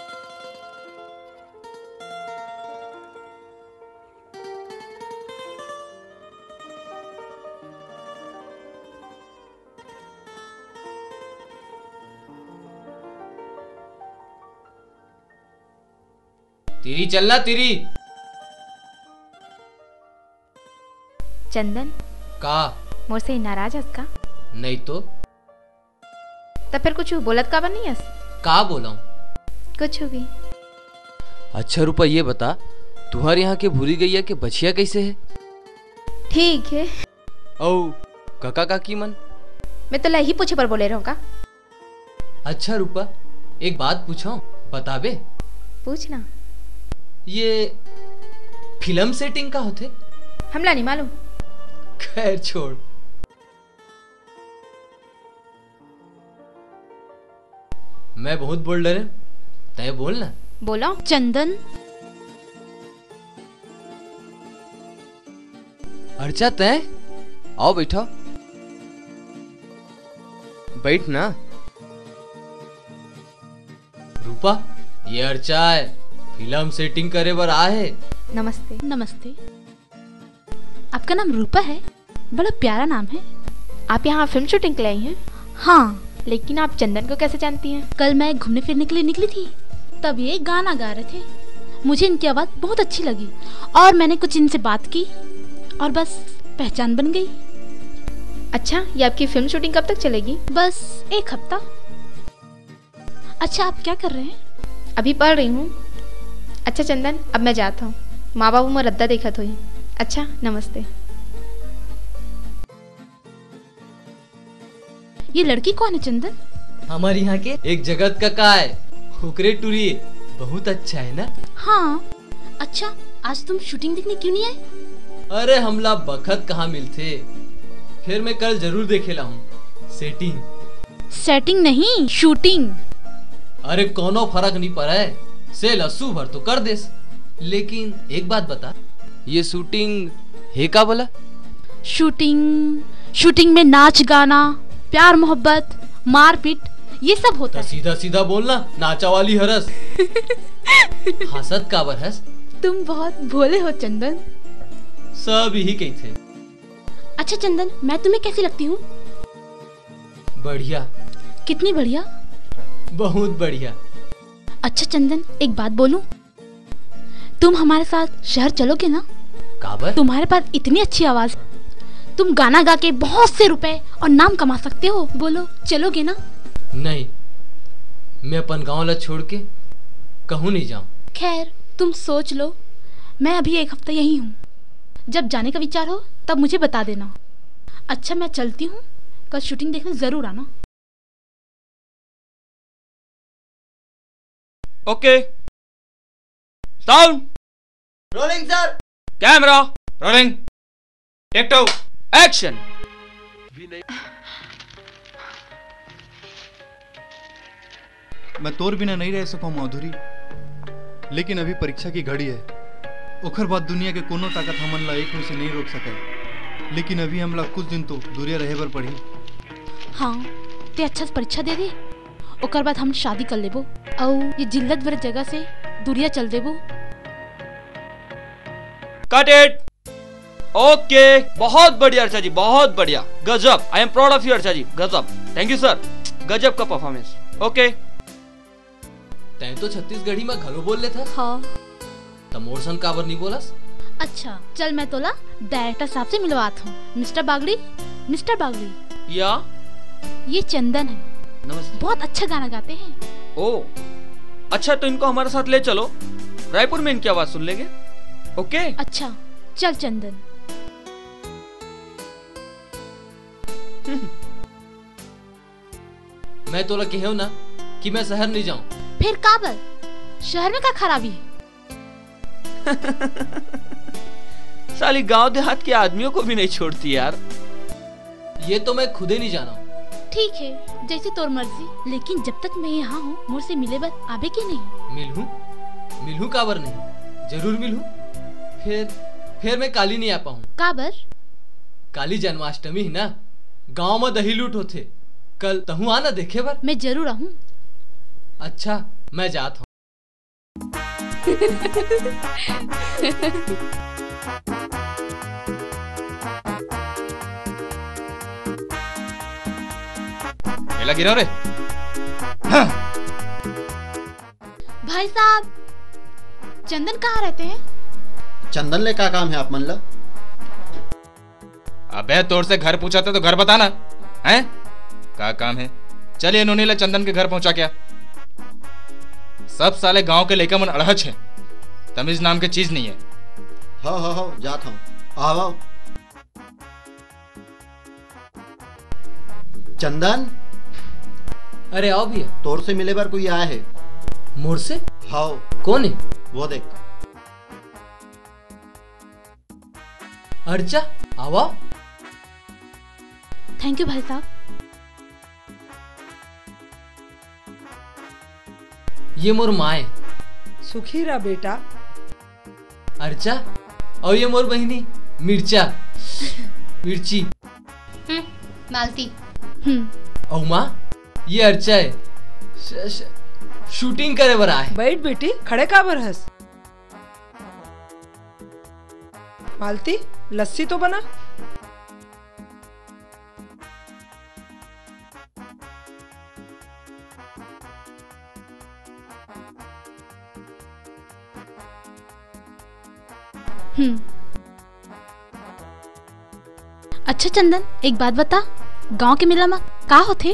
तिरी चलना तिरी। चंदन का मोर से नाराज हस का? नहीं तो तब फिर कुछ बोलत का बन नहीं हस? का बोला? कुछ भी। अच्छा रूपा ये बता तुम्हारे यहाँ के भूरी गैया के बछिया कैसे है? ठीक है। ओ काका काकी मन? मैं तो लही पूछे पर बोले रहूँ का। अच्छा रूपा एक बात पूछो बताबे? पूछना। ये फिल्म सेटिंग का होते? हमला नहीं मालूम। खैर छोड़। मैं बहुत बोल डरे, तय बोल ना। बोलो। चंदन। अर्चा तय आओ बैठो। बैठ ना। रूपा ये अर्चा है, फिल्म सेटिंग करे बर आए। नमस्ते। नमस्ते। आपका नाम रूपा है? बड़ा प्यारा नाम है। आप यहाँ फिल्म शूटिंग के लिए आई हैं? हाँ। लेकिन आप चंदन को कैसे जानती हैं? कल मैं घूमने फिरने के लिए निकली थी, तब ये गाना गा रहे थे। मुझे इनकी आवाज़ बहुत अच्छी लगी और मैंने कुछ इनसे बात की और बस पहचान बन गई। अच्छा, ये आपकी फिल्म शूटिंग कब तक चलेगी? बस एक हफ्ता। अच्छा, आप क्या कर रहे हैं? अभी पढ़ रही हूँ। अच्छा चंदन, अब मैं जाता हूँ। माँ बाबू में रद्दा देखा तो ही। अच्छा, नमस्ते। ये लड़की कौन है चंदन? हमारे यहाँ के एक जगत का का है, होकरे टूरी, बहुत अच्छा है ना? हाँ। अच्छा, आज तुम शूटिंग देखने क्यों नहीं आए? अरे हमला बखत कहाँ मिलते, फिर मैं कल जरूर देखेला हूँ। सेटिंग सेटिंग नहीं, शूटिंग। अरे कोनो फर्क नहीं पड़ा है, से लस्सू भर तो कर देस। लेकिन एक बात बता, ये शूटिंग है का बोला? शूटिंग शूटिंग में नाच गाना, प्यार मोहब्बत, मारपीट, ये सब होता है। सीधा सीधा बोलना, नाचा वाली हरस। हसत का बरहस। तुम बहुत भोले हो चंदन। सब यही कही थे। अच्छा चंदन, मैं तुम्हें कैसी लगती हूँ? बढ़िया। कितनी बढ़िया? बहुत बढ़िया। अच्छा चंदन, एक बात बोलूं? तुम हमारे साथ शहर चलोगे ना? काबर? तुम्हारे पास इतनी अच्छी आवाज, तुम गाना गा के बहुत से रुपए और नाम कमा सकते हो। बोलो, चलोगे ना? नहीं, मैं अपन गांव ला छोड़ के कहूँ नहीं जाऊं। खैर, तुम सोच लो। मैं अभी एक हफ्ता यही हूँ। जब जाने का विचार हो तब मुझे बता देना। अच्छा, मैं चलती हूँ। कल शूटिंग देखने जरूर आना। Okay, sound rolling sir. Camera rolling, take two action. मैं तोर बिना नहीं रह सकूं माधुरी, लेकिन अभी परीक्षा की घड़ी है। ओखर बाद दुनिया के कोनो ताकत हमन ला एक से नहीं रोक सके। लेकिन अभी हमला कुछ दिन तो दूरिया रहे बर पड़ी। हाँ, ते अच्छा से परीक्षा दे दे, ओकर बाद हम शादी कर लेबो और ये जिल्लत भर जगह से दूरिया चल देबो। Cut it. ओके, बहुत बढ़िया अर्चा जी, बहुत बढ़िया, गजब। I am proud of you Archa ji, गजब। थैंक यू सर, गजब का परफॉर्मेंस। ओके। तै तो छत्तीसगढ़ी में घलो बोल ले था। हाँ। तमोर सन काबर नहीं बोलस? अच्छा, चल मैं तोला डायरेक्टर साहब से मिलवाता हूँ। Mister Bagdi, mister Bagdi. या? ये चंदन है। नमस्ते। बहुत अच्छा गाना गाते हैं। ओ, अच्छा, तो इनको हमारे साथ ले चलो, रायपुर में इनकी आवाज सुन लेंगे। ओके। अच्छा, चल चंदन। मैं तो लगे हूँ ना कि मैं शहर नहीं जाऊं। फिर काबर? शहर में क्या खराबी है? साली गांव देहात के आदमियों को भी नहीं छोड़ती यार। ये तो मैं खुद ही नहीं जाना। ठीक है, जैसे तोर मर्जी, लेकिन जब तक मैं यहाँ हूँ मुझ से मिले बस आबे के नहीं। मिलूं? मिलूं काबर नहीं, जरूर मिलूं। फिर फिर मैं काली नहीं आ पाऊँ। काबर? काली जन्माष्टमी है ना, गांव में दही लूट होते। कल तहु आना देखे बर। मैं जरूर आऊँ। अच्छा, मैं जाता हूँ। गिरा रे। हाँ। भाई साहब, चंदन कहाँ रहते हैं? चंदन ले क्या काम है आप मन ला? अबे तोर से घर पूछा था तो घर बताना हैं? क्या काम है? चलिए इन्होंने ले चंदन के घर पहुंचा क्या? सब साले गांव के लेकर मन अड़हच है, तमीज नाम की चीज नहीं है। हाँ हाँ हाँ, जाता हूँ। आओ आओ। चंदन, अरे आओ भैया। तोर से मिले बार कोई आया है। मोर से? हाँ। कौन है? वो देख। अर्चा, आओ। थैंक यू भाई साहब। ये मोर माँ है। सुखी रहा बेटा। अर्चा, और ये मोर बहिनी मिर्चा। मिर्ची। हम्म मालती। हम्म औ माँ ये अर्चा है श, श, शूटिंग करे बरा है। बैठ बेटी, खड़े का बरहस। मालती लस्सी तो बना। हम्म अच्छा चंदन, एक बात बता, गांव के मेला में का होथे?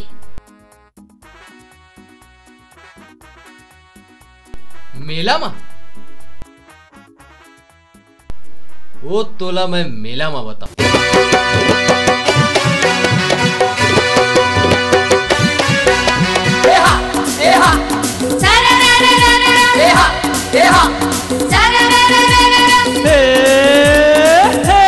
मेला मा वो तोला मैं मेला मा बता। एहा एहा सारा रा रा रा रा एहा एहा सारा रा रा रा रा हे हे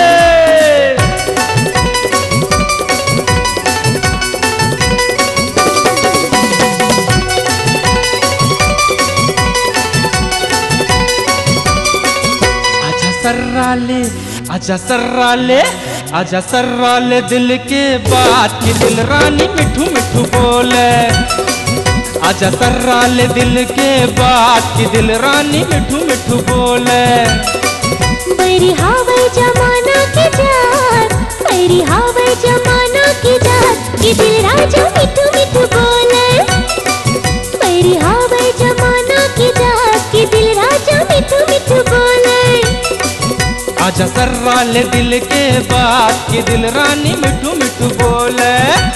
आजा सर्राले आजा सर्राले आजा सर्राले दिल के बात की दिल रानी मिठू मिठू बोले। आजा सर्राले दिल के बात की दिल रानी मिठू मिठू बोले। बैरी हावे जमाना की जात, बैरी हावे जमाना की जात, कि दिल राजा मिठू मिठू बोले। बैरी हावे जमाना की जात, कि दिल राजा मिठू मिठू बोले। आजा सर्राले दिल के बात की दिल रानी मिठू मिठू बोले।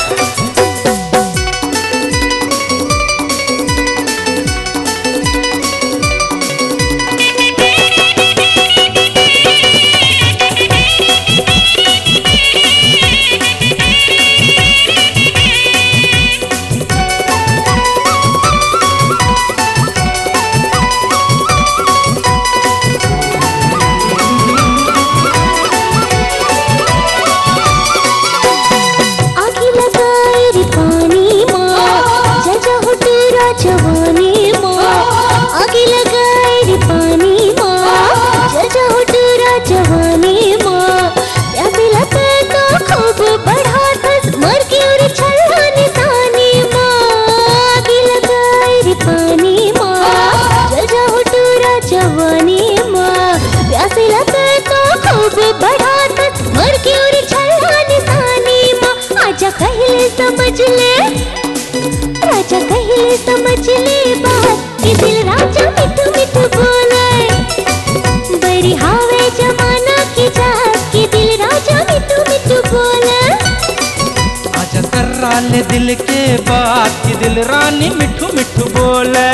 समझ ले राजा, कहिले समझ ले बात, कि दिल राजा मिठू मिठू बोले। बैरी हावे जमाना की जात, कि दिल राजा मिठू मिठू बोले। आजा सर्राले दिल के बात की दिल रानी मिठू मिठू बोले।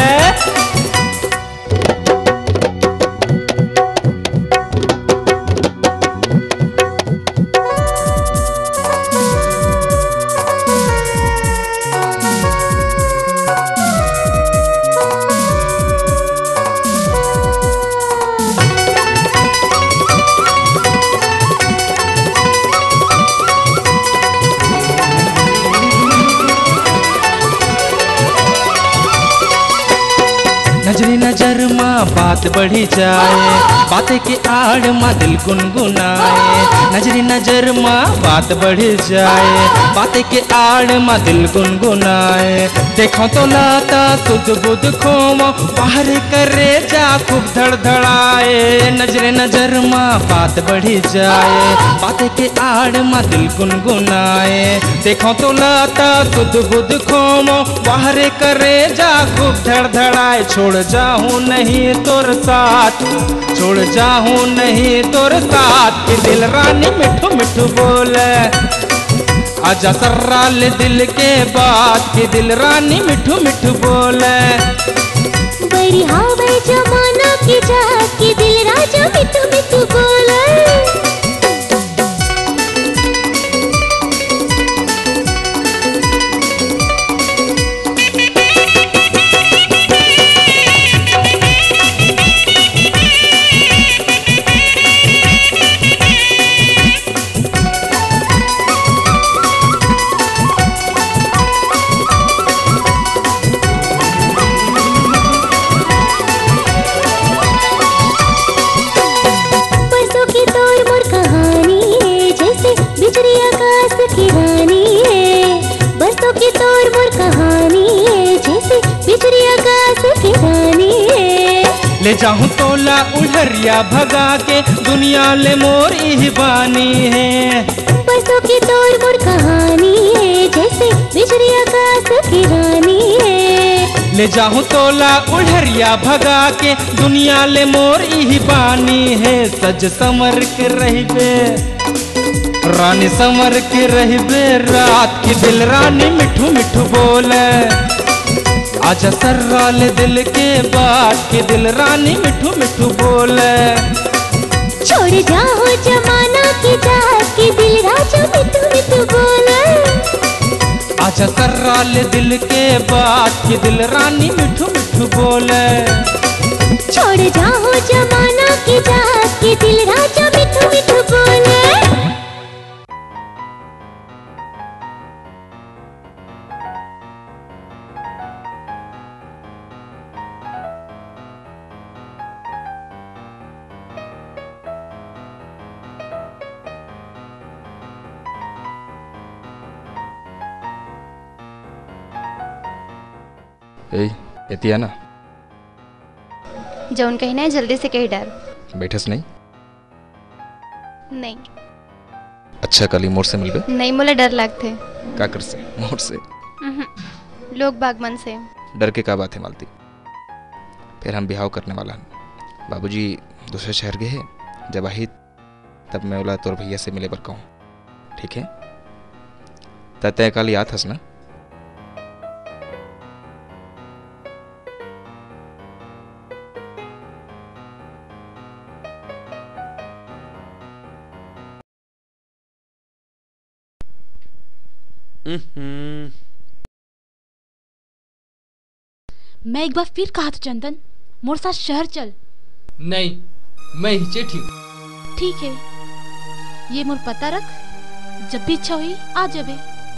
नजरी नजर माँ बात बढ़ी जाए, बातें की आड़ माँ दिल गुनगुनाए। नजरी नजर माँ बात बढ़ी जाए, बातें की आड़ माँ दिल गुनगुनाए। देखो तो लाता सुध बुध खोमो, बाहर करे जा खूब धड़धड़ाए। नजरे नजर माँ बात बढ़ी जाए, बातें की आड़ माँ दिल गुनगुनाए। देखो तो लाता सुध बुध खोमो, बाहर करे जा खूब धड़धड़ाए। छोड़ जाऊं नहीं तोर साथ, छोड़ जाऊं नहीं तोर साथ, कि दिल रानी मिठू मिठू बोले। आजा सर्राले दिल के बात, कि दिल रानी मिठू मिठू बोले। बैरी हावे जमाना की जात, कि दिल राजा मिठू मिठू बोले। ले जाऊं तोला उड़रिया भगा के दुनिया ले मोर ही बानी है। बरसों की तोड़ मोड़ कहानी है जैसे बिजली आकाश की रानी है। ले जाऊं तोला उड़रिया भगा के दुनिया ले मोर ही बानी है। सज समर के रहबे रानी समर के रहबे रात की दिल रानी मिठू मिठू बोले। आजा सर्राल दिल के बात के दिल रानी मिठू मिठू बोले। छोड़ जाओ जमाना की जात की दिल राजा मिठू मिठू बोले। आजा सर्राल दिल के बात के दिल रानी मिठू मिठू बोले। छोड़ जाओ जमाना की जात की दिल राजा मिठू मिठू बोले। ए, एतिया ना जौन कहना है जल्दी से कही डर। बैठस नहीं नहीं अच्छा कल मोर से मिल गए नहीं मोला डर लगते। का कर से मोर से लोग बागमन से डर के का बात है मालती। फिर हम बिहाव करने वाला हैं। बाबूजी दूसरे शहर गए हैं। जब आई तब मैं बोला तोर भैया से मिले पर कहूँ ठीक है। तय कल याद हंस ना। मैं एक बार फिर कहा था चंदन मोर साथ शहर चल। नहीं मैं हिचे ठीक ठीक है ये मोर पता रख जब भी इच्छा हुई आ जाबे।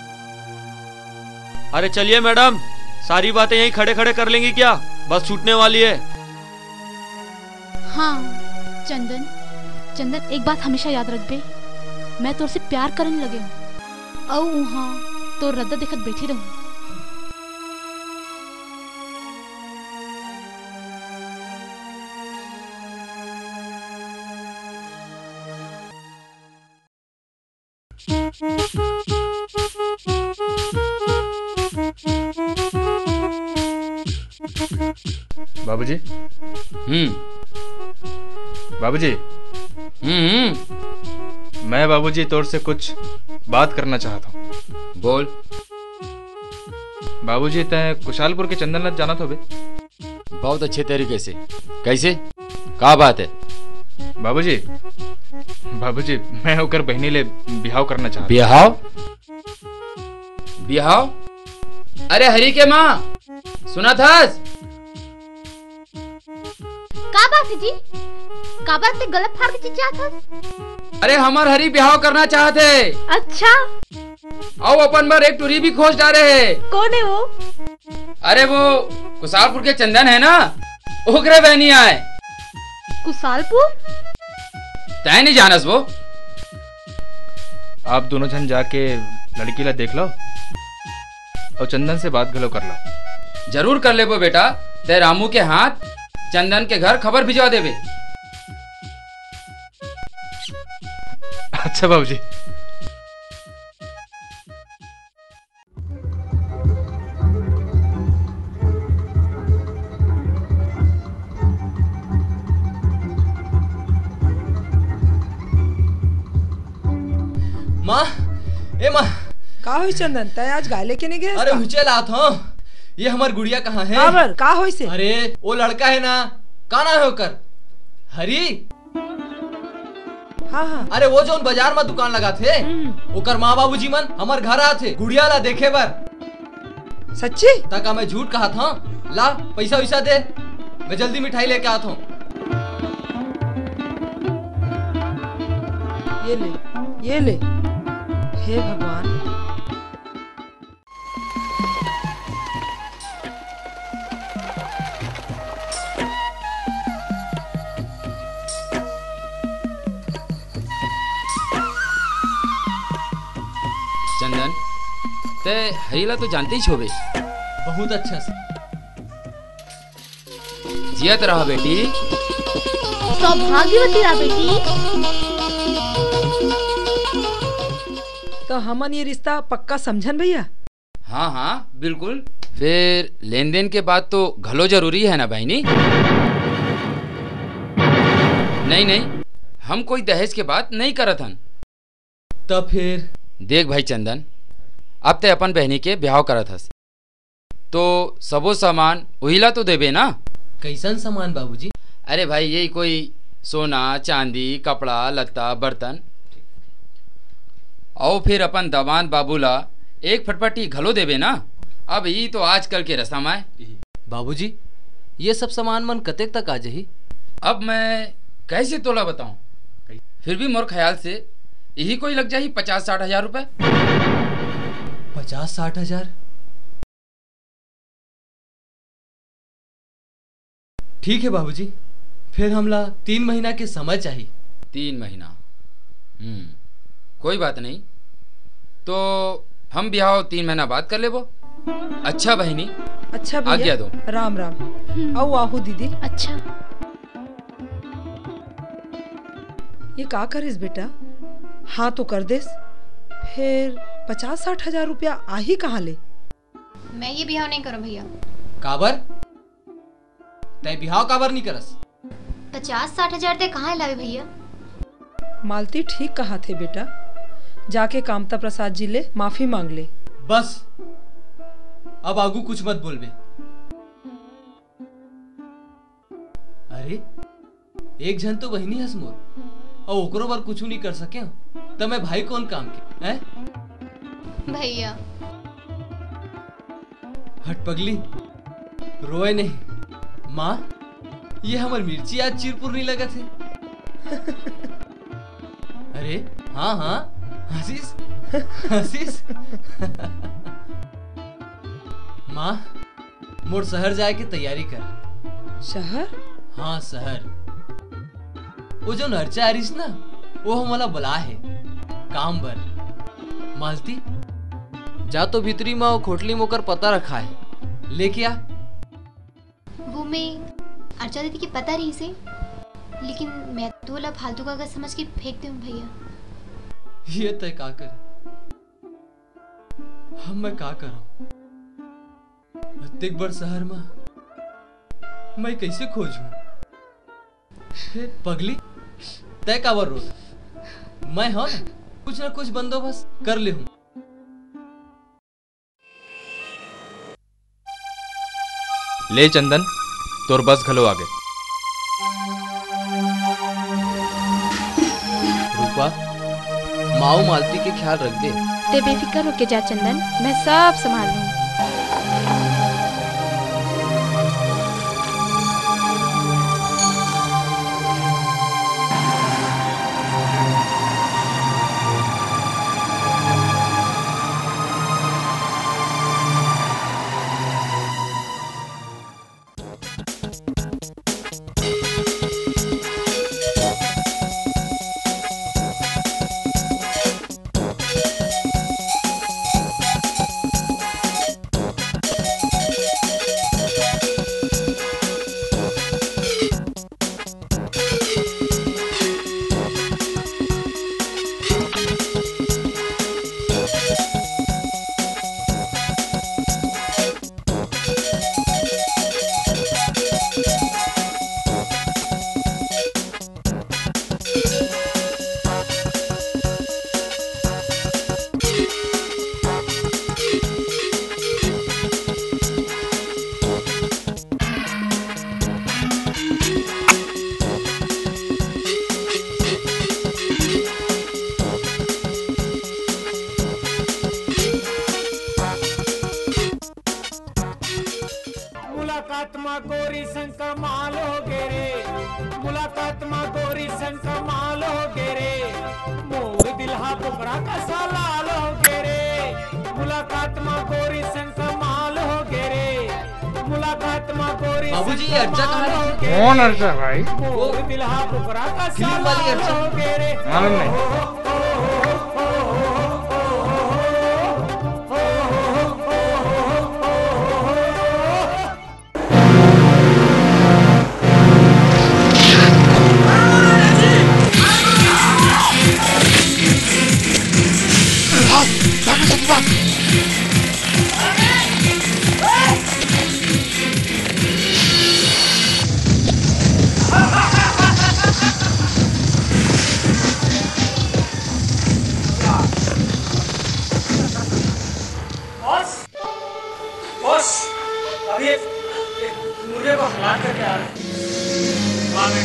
अरे चलिए मैडम सारी बातें यहीं खड़े खड़े कर लेंगी क्या? बस छूटने वाली है। हाँ चंदन चंदन एक बात हमेशा याद रख बे। मैं तोर से प्यार करने लगे हूँ और वहाँ तो रद्दा देखत बैठी रहूं। बाबूजी हम्म बाबूजी हम्म मैं बाबूजी तोर से कुछ बात करना चाहता हूँ। बोल। बाबूजी तय कुशालपुर के चंदन जाना था बे। बहुत अच्छे तरीके से। कैसे का बात है? बाबूजी बाबूजी मैं होकर बहनी ले बिहाव करना चाहता। बिहाव बिहाव? अरे हरी के माँ सुना था? का बात है जी? का बात से गलत फाड़ के चिचा था? अरे हमार हरी बिहाव करना चाहते। अच्छा आओ अपन बार एक टूरी भी खोज डाले है। कौन है वो? अरे वो कुशालपुर के चंदन है ना ओकरे बहनी आए। कुशालपुर? तय नहीं जानस वो? आप दोनों जन जाके लड़की ला देख लो और चंदन से बात गलो कर लो। जरूर कर ले वो बेटा। ते रामू के हाथ चंदन के घर खबर भिजवा देवे। अच्छा बाबूजी। माँ ए माँ का होई चंदन तय आज गाय लेके नहीं गए? अरे हुचे लात हो। ये हमार गुड़िया कहाँ है? काबर का होई से? अरे वो लड़का है ना का ना है होकर हरी। हाँ हाँ अरे वो जो बाजार में दुकान लगा थे ओकर माँ बाबूजी मन हमार घर आ थे गुड़िया ला देखे बर। सच्ची? तका मैं झूठ कहा था। ला पैसा वैसा दे मैं जल्दी मिठाई लेके आता हूँ। ये ले ये ले। हे भगवान। चंदन ते हरीला तो जानते ही छोबे। बहुत अच्छा से। जियत रहा बेटी। सौभाग्यवती रहा बेटी। तो हमन ये रिश्ता पक्का समझन भैया? हाँ हाँ बिल्कुल। फिर लेन देन के बाद तो घलो जरूरी है ना बहनी? नहीं नहीं, हम कोई दहेज के बात नहीं करत हन। तब फिर देख भाई चंदन, अब ते अपन बहनी के ब्याह करत हस, तो सबो सामान उहिला तो देबे ना। कैसन सामान बाबूजी? अरे भाई यही कोई सोना चांदी कपड़ा लत्ता बर्तन, और फिर अपन दामाद बाबूला एक फटफटी घलो देबे ना। अब ये तो आजकल के रस्म है। बाबूजी ये सब सामान मन कतेक तक आ जाही? अब मैं कैसे तोला बताऊं, फिर भी मोर ख्याल से यही कोई लग जाही पचास साठ हजार रुपए। पचास साठ हजार? ठीक है बाबूजी, फिर हमला तीन महीना के समय चाहिए। तीन महीना? हम्म कोई बात नहीं, तो हम ब्याह तीन महीना बाद कर लेबो। अच्छा बहनी, अच्छा भैया, आज्ञा दो। राम राम। आओ आहू दीदी। अच्छा ये का करिस बेटा? हाँ तो कर देस, फिर पचास साठ हजार रुपया आ ही कहाँ ले? मैं ये बिहाव नहीं करूं भैया। काबर? तय बिहाव काबर नहीं करस? पचास साठ हजार तक कहाँ लावे भैया? मालती ठीक कहा थे बेटा, जाके कामता प्रसाद जी ले माफी मांग ले। बस अब आगू कुछ मत बोलबे। अरे एक जन तो बहनी हस मोर, और ओकरो बार कुछ नहीं कर सके तो मैं भाई कौन काम के हैं? भैया हट पगली, रोए नहीं। माँ ये हमार मिर्ची आज चीरपुर नहीं लगा थे। अरे हाँ हाँ हसीस हसीस। माँ मोर शहर जाए के तैयारी कर। शहर? हाँ शहर। वो जो नर्चा आरिस ना, वो हमारा बुला है काम बर। मालती जा तो भीतरी में वो खोटली मोकर पता रखा है, लेके आ। वो मैं अर्चा दीदी की पता रही से, लेकिन मैं तो वाला फालतू कागज समझ के फेंक दूं भैया। ये तय का करे, हम मैं का करूं? अत्येक बड़ शहर में मैं कैसे खोजूं? फिर पगली तय काबर रो? मैं हाँ ना कुछ ना कुछ बंदोबस्त कर ले हूं। ले चंदन, तोर बस घलो आगे। रूपा माओ मालती के ख्याल रख दे। ते बेफिक्र होके जा चंदन, मैं सब संभाल लूंगी। मुलाकात मा गोरी संग कमाल हो गे रे, मुलाकात मा गोरी संग कमाल हो गे रे, मोर दिलहा बुकरा का सालाल हो गे रे, मुलाकात मा गोरी संग कमाल हो गे रे, मुलाकात मा गोरी। बाबूजी ये अर्चा कहाँ है? कौन अर्चा भाई? मोर दिलहा बुकरा का सालाल हो गे रे। मालूम नहीं।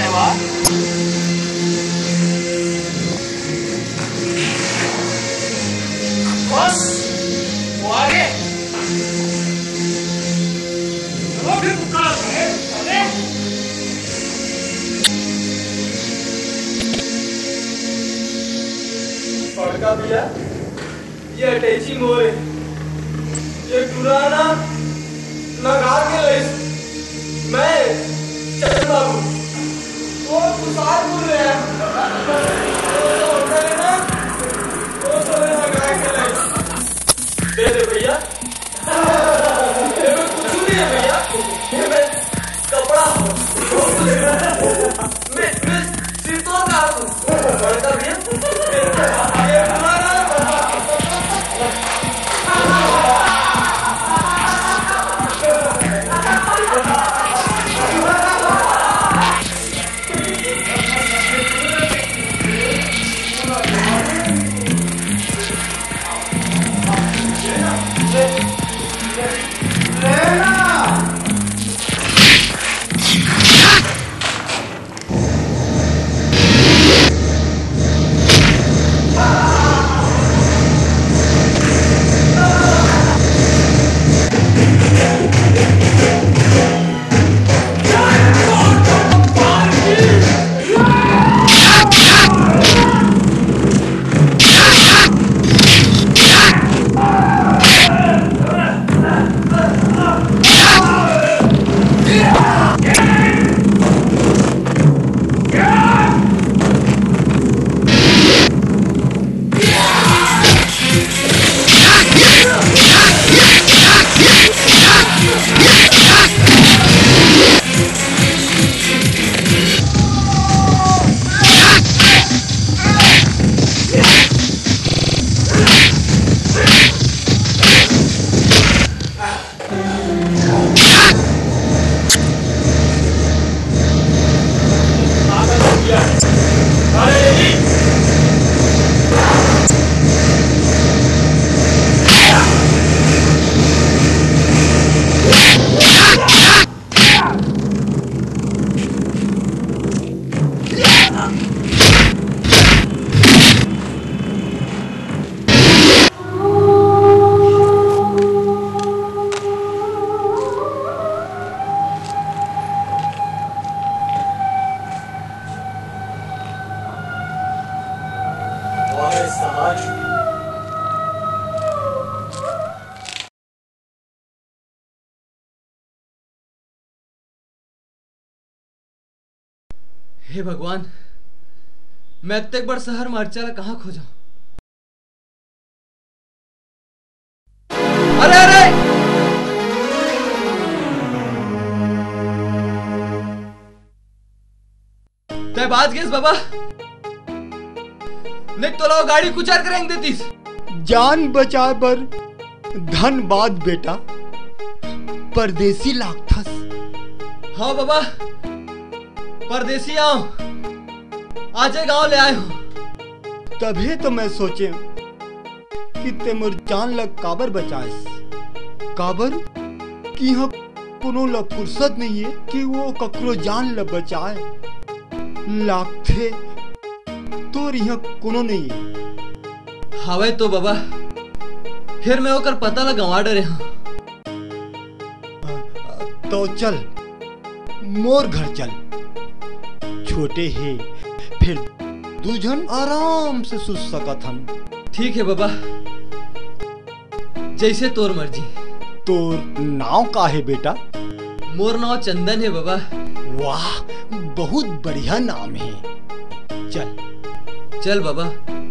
वाह। बस वो आगे चलो फिर मुक्का है चले। पड़का भैया ये अटैचिंग हो रहे ये पुराना लगा के ले मैं चंदन बाबू वो तुषार बोल रहे हैं वो होटल है ना वो तो लगा के ले दे दे भैया ये मैं कुछ नहीं है भैया ये मैं कपड़ा मैं मैं सिर तो का पड़का भैया ये पुराना हे भगवान मैं इतने बड़ शहर में अर्चला कहाँ खोजा। अरे अरे तय बात केस बाबा नहीं तो लो गाड़ी कुचार करेंगे देतीस। जान बचा बर धनबाद बेटा परदेसी लागथस। हाँ बाबा परदेसी आओ आजे गांव ले आए हो। तभी तो मैं सोचे कि ते मोर जान लग काबर बचाएस काबर कि यहाँ कोनो ला फुर्सत नहीं है कि वो ककरो जान ल बचाए लागथे तो यहाँ कोनो नहीं है। हवे तो बाबा फिर मैं होकर पता लगा गंवा डरे हाँ। तो चल मोर घर चल छोटे है फिर दूजन आराम से सुस सकत हम। ठीक है बाबा जैसे तोर मर्जी। तोर नाव का है बेटा? मोर नाव चंदन है बाबा। वाह बहुत बढ़िया नाम है। चल चल बाबा।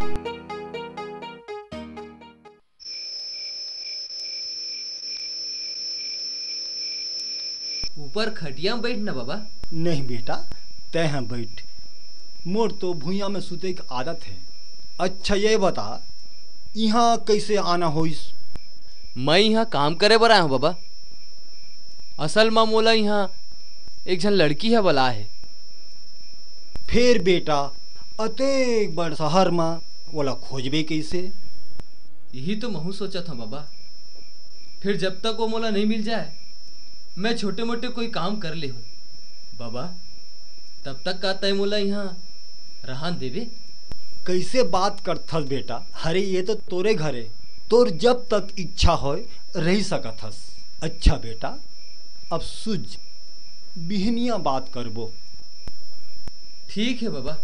ऊपर खटिया में बैठना बाबा। नहीं बेटा तय हैं बैठ मोर तो भूया में सुते की आदत है। अच्छा ये बता यहाँ कैसे आना होइस? मैं यहाँ काम करे बर आया हूँ बाबा। असल में मोला यहाँ एक जन लड़की है बला है। फिर बेटा अतेक बड़ शहर में बोला खोजबे कैसे? यही तो महू सोचा था बाबा। फिर जब तक वो मोला नहीं मिल जाए मैं छोटे मोटे कोई काम कर ले हूँ बाबा। तब तक का तय मोला यहाँ रहन देवे। कैसे बात करथस बेटा, हरे ये तो तोरे घरे, तोर जब तक इच्छा हो रही सकथस। अच्छा बेटा अब सुझ बिहनिया बात करबो। ठीक है बाबा।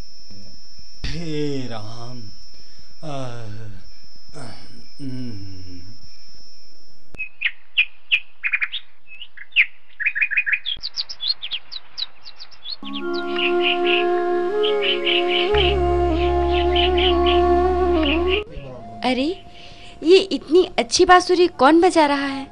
हे राम। आ, आ, अरे ये इतनी अच्छी बांसुरी कौन बजा रहा है?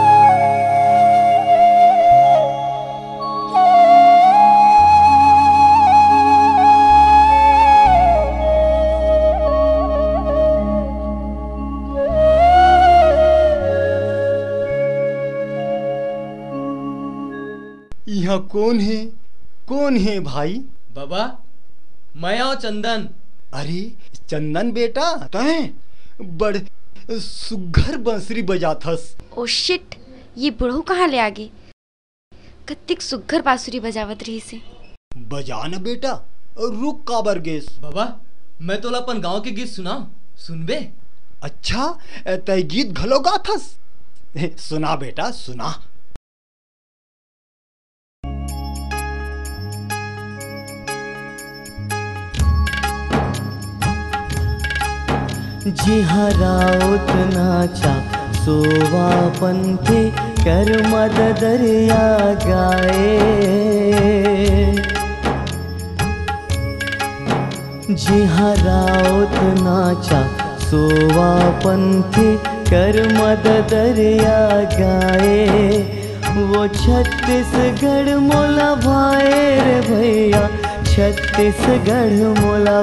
यहाँ कौन है, कौन है भाई? बाबा मैं आओ चंदन। अरे चंदन बेटा, तैं बड़ सुघर बांसुरी बजाथस। ओ शिट, ये बुढ़ऊ कहाँ ले आगे? कत्तिक सुघर बांसुरी बजावत रही से। बजा न बेटा, रुक काबर गेस। बाबा मैं तो अपन गांव के गीत सुनाऊं, सुनबे? अच्छा तय गीत घलो गाथस? सुना बेटा सुना। जी हराउत नाचा सोवा पंथे कर मददरिया गाए। जी हराउत नाचा सोवा पंथे कर मददरिया गाए। वो छत्तीसगढ़ मोला भाए रे भैया, छत्तीसगढ़ मोला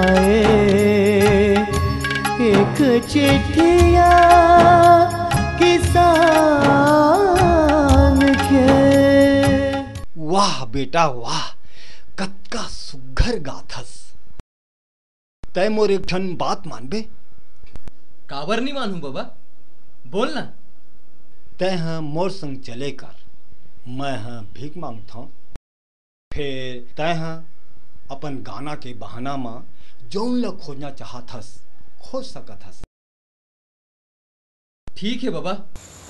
भाए। एक चिट्ठिया किसान के। वाह बेटा वाह, कतका सुघर गाथस। तय मोर एक ठन बात मानबे? काबर नहीं मानू बाबा, बोल ना। तय हाँ मोर संग चले कर, मैं हाँ भीख मांगता हूँ। फिर तय हाँ अपन गाना के बहाना में जौन ल खोजना चाहथस खोज सकथस। ठीक है बाबा।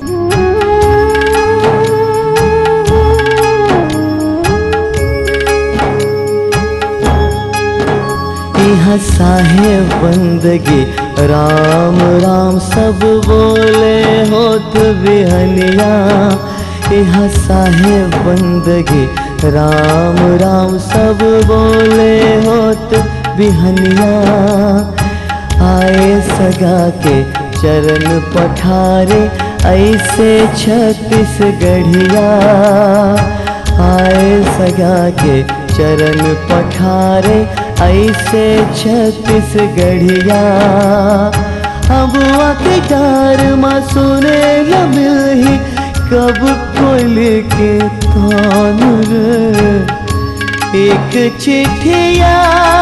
यहाँ साहेब बंदगी राम राम सब बोले होत बिहनिया। यहाँ साहेब बंदगी राम राम सब बोले होत बिहनिया। आए सगा के चरण पठारे ऐसे छत्तीसगढ़िया। आए सगा के चरण पठारे ऐसे छत्तीसगढ़िया। अब के डार माँ सुने न मिलही कब कोल के तान रे। एक चिट्ठिया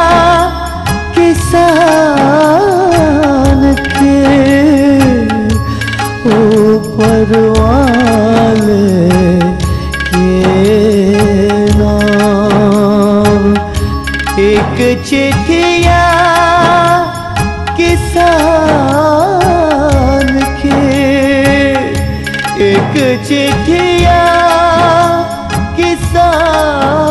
किसान के ऊपर वाले के नाम। एक चिट्ठिया किसान के, एक चिट्ठिया किसान।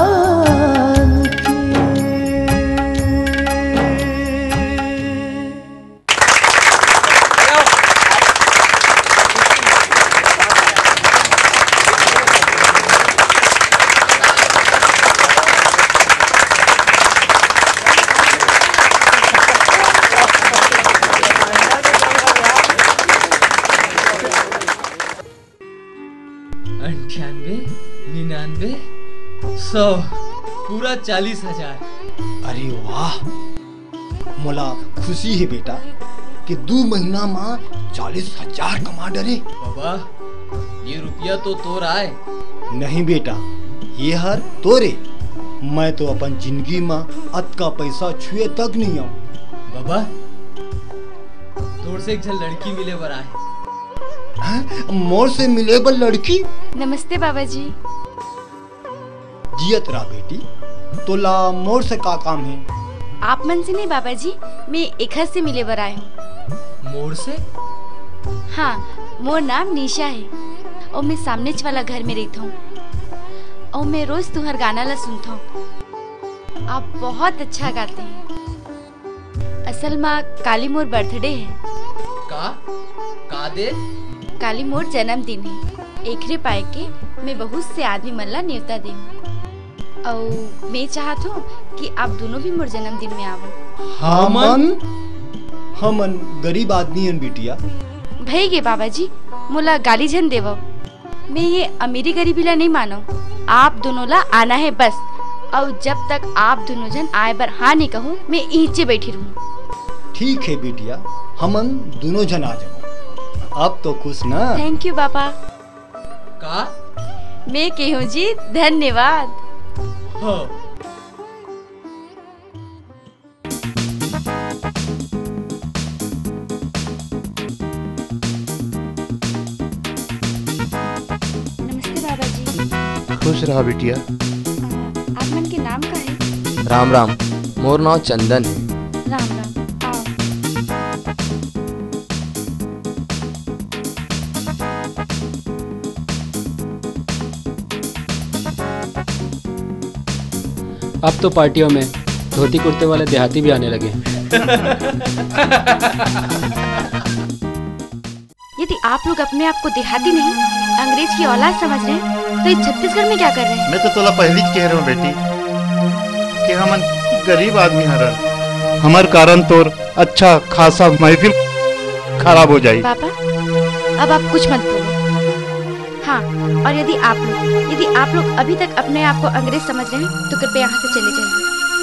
सौ पूरा चालीस हजार। अरे वाह, मोला खुशी है बेटा कि दो महीना में चालीस हजार कमा डरे। बाबा ये रुपया तो तोर आए। नहीं बेटा, ये हर तोरे। मैं तो अपन जिंदगी में अतका पैसा छुए तक नहीं आऊं। बाबा तोर से एक झल लड़की मिले बर आए। मोर से मिले बर लड़की? नमस्ते बाबा जी। जियत रहा बेटी। तोला मोर से का काम है? आप मन से नहीं बाबा जी, मैं एक हद से मिले बर आए हूँ। मोर से? हाँ, मोर नाम निशा है और मैं सामने वाला घर में रहता हूँ और मैं रोज तुम्हार गाना ला सुनता हूँ। आप बहुत अच्छा गाते हैं। असल में काली मोर बर्थडे है। का? का दे? काली मोर जन्मदिन है। एकरे पाए के मैं बहुत से आदमी मन ला न्योता दे और मैं चाहत हूँ कि आप दोनों भी मोर जन्मदिन में आवो। हमन हमन गरीब आदमी हैं बिटिया। भई गे बाबा जी, मोला गाली झन देवो। मैं ये अमीरी गरीबी ला नहीं मानो। आप दोनों ला आना है बस, और जब तक आप दोनों जन आए बर हाँ नहीं कहूँ, मैं नीचे बैठी रहूँ। ठीक है बिटिया, हमन दोनों जन आ जाओ। अब तो खुश ना? थैंक यू पापा। का? मैं कहूँ जी धन्यवाद। हाँ। नमस्ते बाबा जी। खुश रहा बिटिया। आप मन के नाम का है? राम राम, मोर नाम चंदन है। राम राम। आओ। अब तो पार्टियों में धोती कुर्ते वाले देहाती भी आने लगे। यदि आप लोग अपने आप को देहाती नहीं, अंग्रेज की औलाद समझ रहे हैं, तो इस छत्तीसगढ़ में क्या कर रहे हैं? मैं तो तोला पहली ज कह रहा हूँ बेटी कि हमन गरीब आदमी हरन, हमार कारण तोर अच्छा खासा महफिल खराब हो जाए। पापा, अब आप कुछ मत बोलो। हाँ, और यदि आप लोग यदि आप लोग अभी तक अपने आप को अंग्रेज समझ रहे हैं, तो कृपया यहाँ से चले जाइए।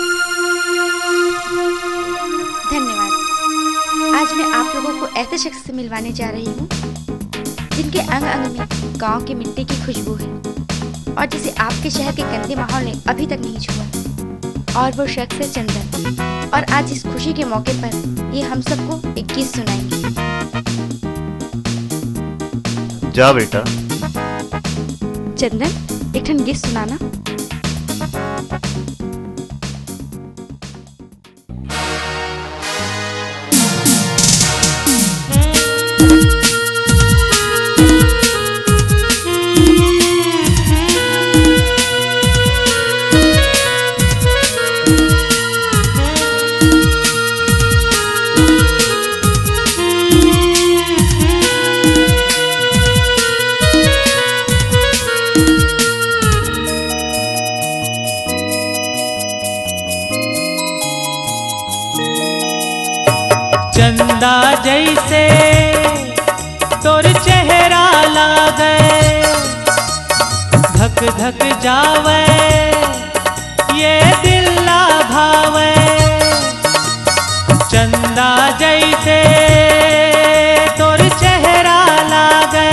धन्यवाद। आज मैं आप लोगों को ऐसे शख्स से मिलवाने जा रही हूँ जिनके अंग अंग में गांव की मिट्टी की खुशबू है और जिसे आपके शहर के गंदे माहौल ने अभी तक नहीं छुआ। और वो शख्स है चंदन। और आज इस खुशी के मौके पर ये हम सबको एक गीत सुनाएंगे। जा बेटा। चंदन, एक ठन गीत सुनाना। चंदा जैसे तोर चेहरा लागे, धक धक जावे ये दिल ला भावे। चंदा जैसे तोर चेहरा लागे,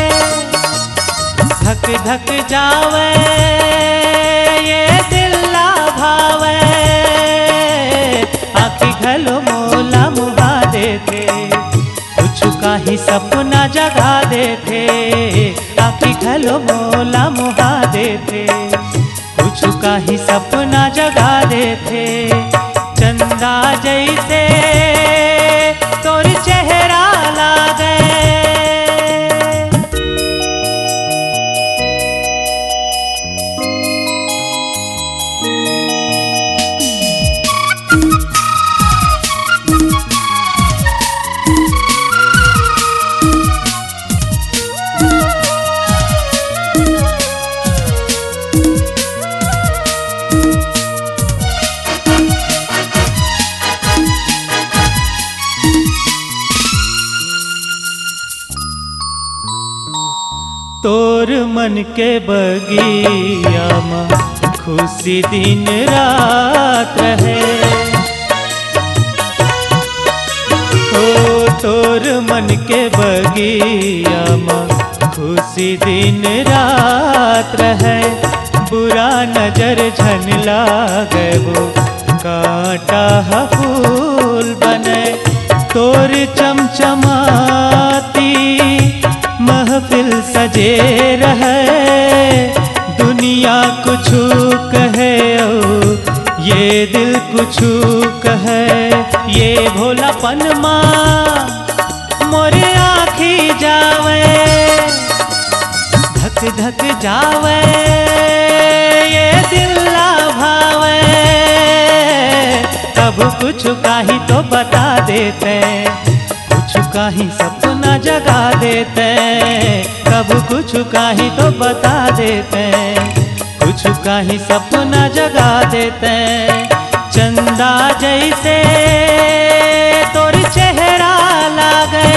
धक धक जावे ये दिल ला भावे। आखी घलो मोला मुहा देते, कुछ का ही सपना जगा देते। आखी घलो मोला मुहा देते, कुछ का ही सपना जगा देते। चंदा जैसे तोर चेहरा लागे। तोर मन के बगिया में खुशी दिन रात रहे। हो तोर मन के बगिया में खुशी दिन रात रहे। बुरा नजर झन लागे वो कांटा हा फूल बने। तोर चमचमाती महफिल सजे रहे। दुनिया कुछ कहे ओ ये दिल कुछू कहे ये भोलापन माँ मोरे आँखी जावे धक धक जावे ये दिल ला भावे कब कुछ काही तो बता देते कुछ काही सपना जगा देते कब कुछ काही तो बता देते कुछ काही सपना जगा देते चंदा जैसे तोर चेहरा लागे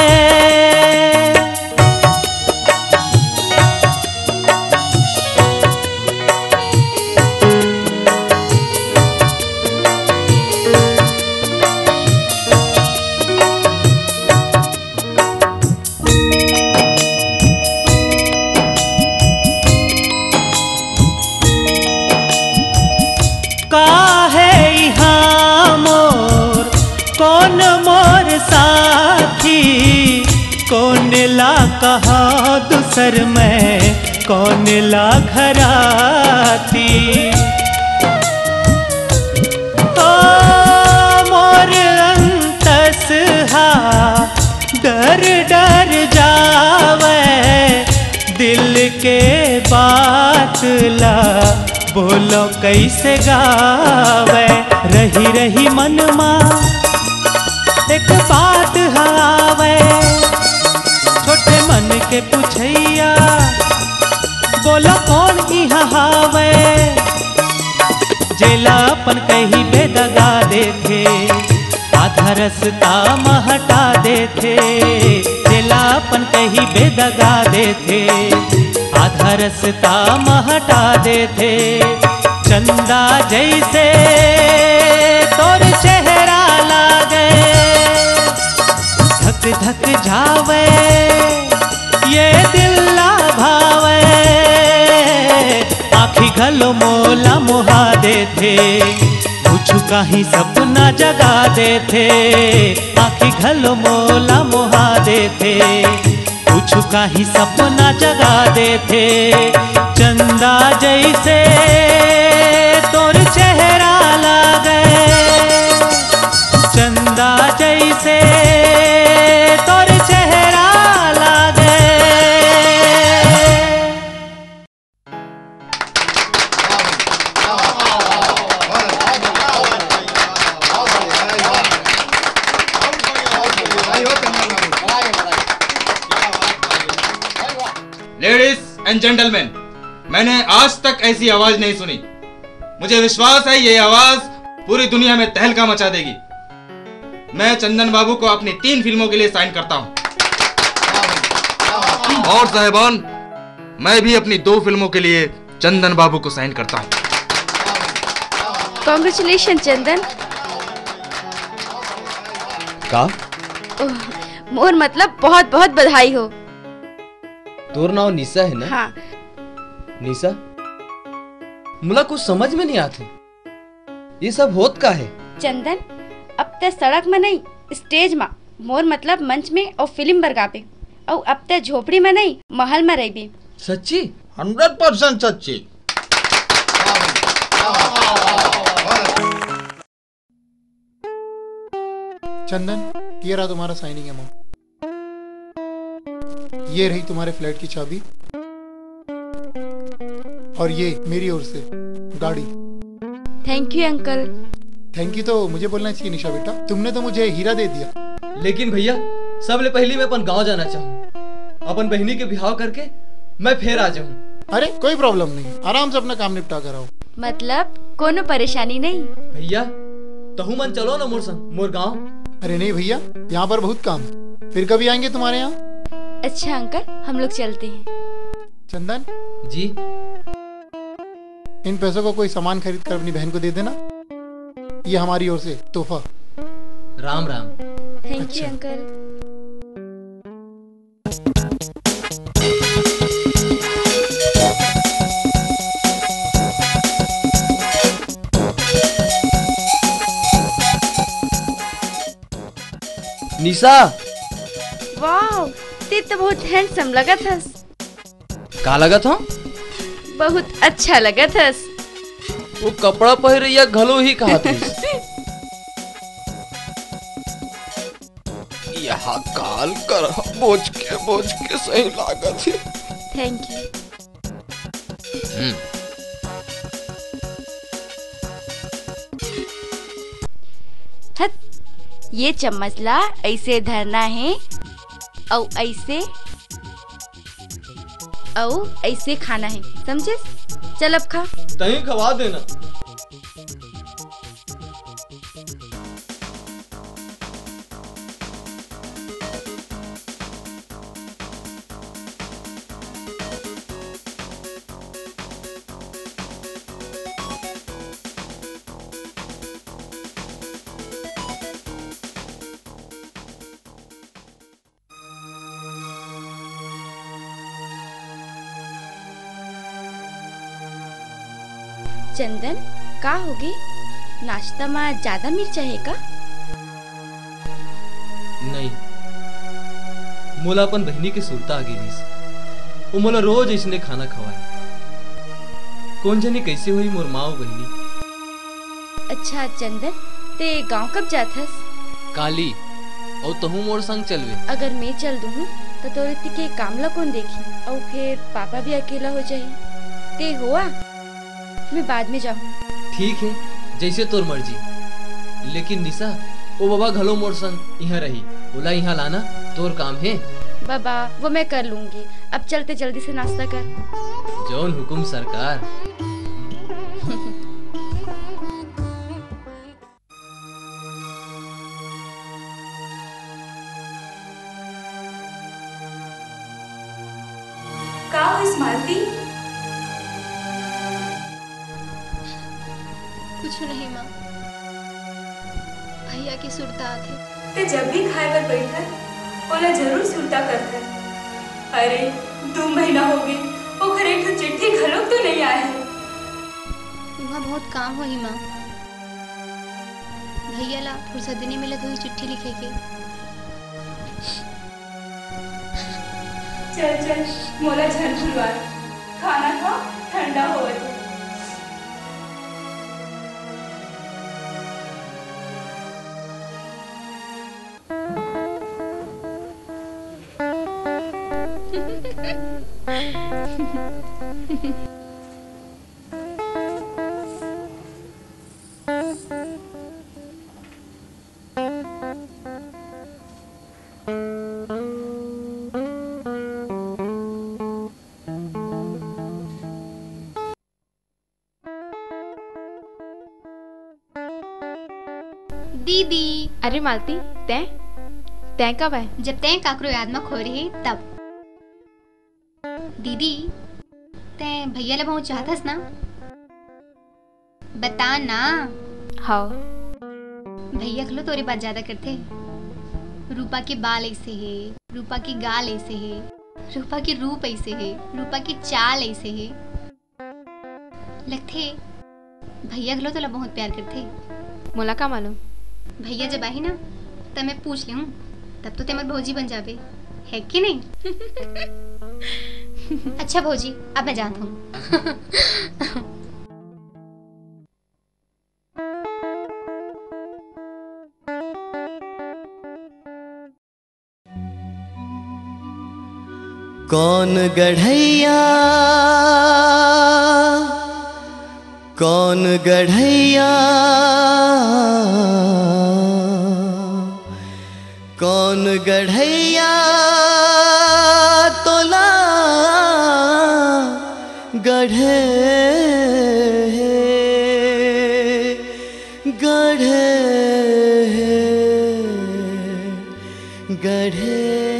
कौन ला कहा दूसर में कौन ला घराती तो मोर अंतस हा डर डर जावे दिल के बात ला बोलो कैसे गावे रही रही मन माँ एक बात हावे छोटे मन के पुछैया बोलो कौन इहा हावे जेला अपन कही बेदगा देथे आधा रस्ता में हटा देथे जेला अपन कही बेदगा देथे आधा रस्ता में हटा देथे चंदा जैसे तोर चेहरा लागे धक धक जावे ये दिल ला भावे आखी घलो मोला मोहा देथे कुछ काही सपना जगा देथे आखी घलो मोला मोहा देथे कुछ काही सपना जगा देथे चंदा जैसे तोर चेहरा लागे चंदा जैसे तोर चेहरा लागे लेडीज एंड जेंटलमैन, मैंने आज तक ऐसी आवाज नहीं सुनी। मुझे विश्वास है ये आवाज पूरी दुनिया में तहलका मचा देगी। मैं चंदन बाबू को अपनी तीन फिल्मों के लिए साइन करता हूं। और साहिबान, मैं भी अपनी दो फिल्मों के लिए चंदन बाबू को साइन करता हूं। कॉन्ग्रेचुलेशन चंदन। का ओह, मोर मतलब बहुत बहुत बधाई हो। तोर नाम निशा है ना? हाँ। निशा, मुला कुछ समझ में नहीं आते ये सब होत का है? चंदन, अब ते सड़क में नहीं स्टेज में मोर मतलब मंच में और फिल्म बरगाबे और अब ते झोपड़ी में नहीं महल में रहबे। सच्ची? हंड्रेड परसेंट सच्ची। चंदन, ये रहा तुम्हारा साइनिंग अमाउंट। ये रही तुम्हारे फ्लैट की चाबी और ये मेरी ओर से गाड़ी। Thank you uncle. Thank you तो मुझे बोलना चाहिए निशा बेटा, तुमने तो मुझे हीरा दे दिया। लेकिन भैया, सबले पहली मैं अपन गांव जाना चाहूँ, अपन बहनी के बिहाव करके मैं फिर आ जाऊँ। अरे कोई प्रॉब्लम नहीं, आराम से अपना काम निपटा कर आओ। मतलब कोनो परेशानी नहीं? भैया तहु मन चलो ना मोर संग मोर गाँव। अरे नहीं भैया, यहाँ पर बहुत काम है, फिर कभी आएंगे तुम्हारे यहाँ। अच्छा अंकल, हम लोग चलते हैं। चंदन जी, इन पैसों को कोई सामान खरीद कर अपनी बहन को दे देना, ये हमारी ओर से तोहफा। राम राम। थैंक अच्छा। You uncle. निशा, वाह, ते तो बहुत हैंडसम लगा थस। का लगा था? बहुत अच्छा लगा थस। वो कपड़ा पहन या घलो ही कहा थे यहाँ काल कर बोझ के बोझ के सही लागत है। Thank you. हट, ये चम्मच ला, ऐसे धरना है और ऐसे और ऐसे खाना है, समझे? चल अब खा। तहीं खवा देना। चंदन, का होगी? नाश्ता में ज्यादा मिर्चा है का? नहीं, मोला अपन बहनी के सुरता आ गेलीस। वो मोला रोज इसने खाना खवाए। कौन जाने कैसे हुई मोर माँ बहनी। अच्छा चंदन, ते गांव कब जाथस? काली और तहु मोर संग चलवे। अगर मैं चल दूँ तो तोरे के कामला कौन देखी और फिर पापा भी अकेला हो जाए। ते हुआ मैं बाद में जाऊँ। ठीक है, जैसे तोर मर्जी। लेकिन निशा, वो बाबा घलो मोर संग यहाँ रही। बोला यहाँ लाना तोर काम है। बाबा वो मैं कर लूंगी। अब चलते जल्दी से नाश्ता कर। जौन हुकुम सरकार। का हो स्मारती? कुछ नहीं माँ, भैया की सुरता थे। ते जब भी खाए पर बैठे ओला जरूर सुरता करते। अरे दो महीना हो गए, ओकर एक ठो चिट्ठी घलोक तो नहीं आए है। वहाँ बहुत काम हो ही माँ। भैया ला फुर्सत नहीं मिले तो ही चिट्ठी लिखे के। चल चल मोला झल भुलवा, खाना खा, ठंडा हो जाए। दीदी। अरे मालती, तैं तैं कब है? जब तैं काकरो याद में खो रही तब। दीदी, तैं भैया ला बहुत चाहतस ना? बता ना। हाँ। भैया खलो तोरे बात ज्यादा करते। रूपा के बाल ऐसे है, रूपा की गाल ऐसे है, रूपा की रूप ऐसे है, रूपा की चाल ऐसे है। लगते भैया खलो तोला बहुत प्यार करते। मोला का मालूम? भैया जब आई ना तब मैं पूछ लूँ, तब तो ते मत भौजी बन जावे, है कि नहीं? अच्छा भौजी, अब मैं जानता हूँ। कौन गढ़ैया कौन गढ़ैया कौन गढ़ैया तोला गढ़े गढ़े गढ़े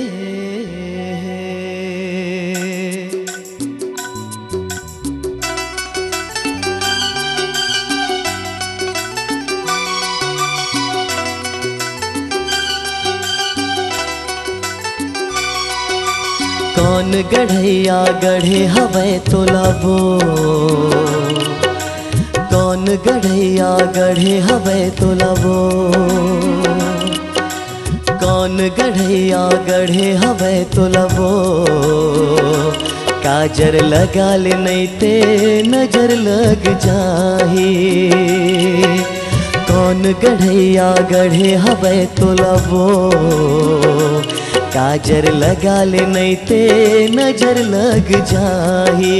कौन गढ़ैया गढ़े हवे तोलाबो कौन गढ़ैया गढ़े हवे तोलाबो कौन गढ़ैया गढ़े हवे तोलाबो काजर लगा ले नहीं ते नजर लग जाही। कौन गढ़ैया गढ़े हवे तोला वो, काजर लगा ले नहीं ते नजर लग जाही।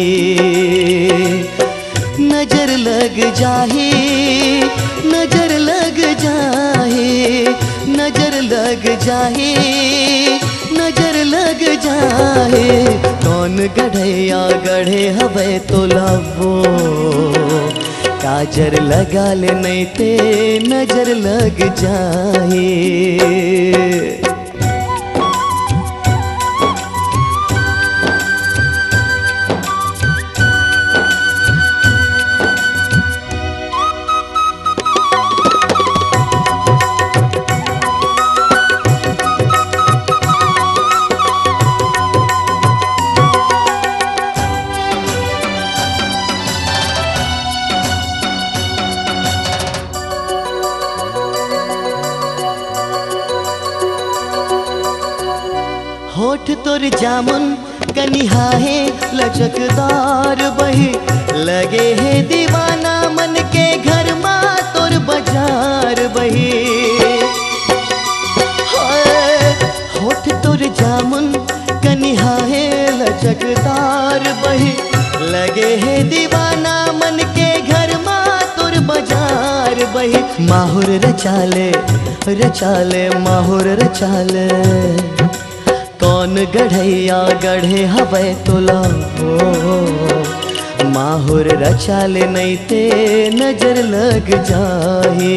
नजर लग जाही, नजर लग जाही, नजर लग जाही, नजर लग जाहे। कौन गढ़ैया गढ़े हवे तोला वो, काजर लगा ले नहीं ते नजर लग जाहे। होठ तोर जामुन कनिहा है लचकदार बही, लगे है दीवाना मन के घर माँ तोर बाजार बही। होठ तोर जामुन कनिहा है लचकदार बही, लगे है दीवाना मन के घर माँ तोर बाजार बही। माहुर रचाले रचाले माहुर रचाले, कौन गढ़ैया गढ़े हवे तोला वो, माहुर रचाले नहीं ते नजर लग जाही।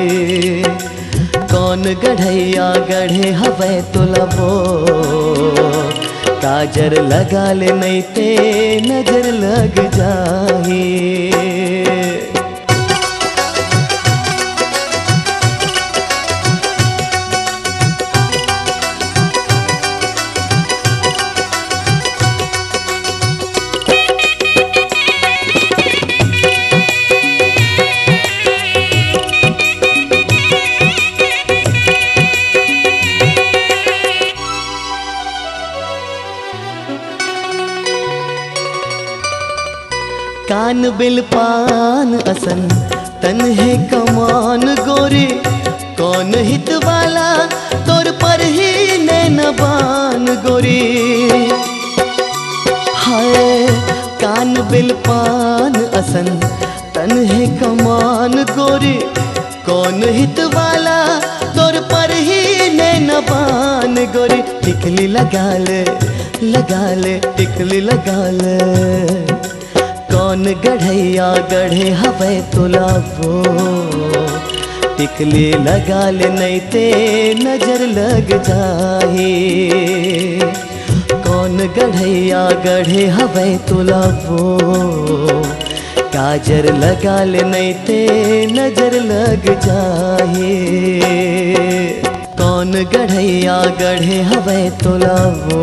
कौन गढ़ैया गढ़े हवे तोला वो, काजर लगा ले नहीं ते नजर लग जाही। कान बिल पान असन तन है कमान गोरी, कौन हित वाला तोर पर ही नैनबान गोरी। हाय कान बिल पान असन तन है कमान गोरी, कौन हित वाला तोर पर ही नैनबान गोरी। टिकली लगा ले लगा ले टिकली लगा ले, कौन गढ़ैया गढ़े हवे तोला वो, टिकली लगा ले नहीं ते नजर लग जाही। कौन गढ़ैया गढ़े हवे तोला वो, काजर लगा ले नहीं ते नजर लग जाही। कौन गढ़ैया गढ़े हवे तोला वो,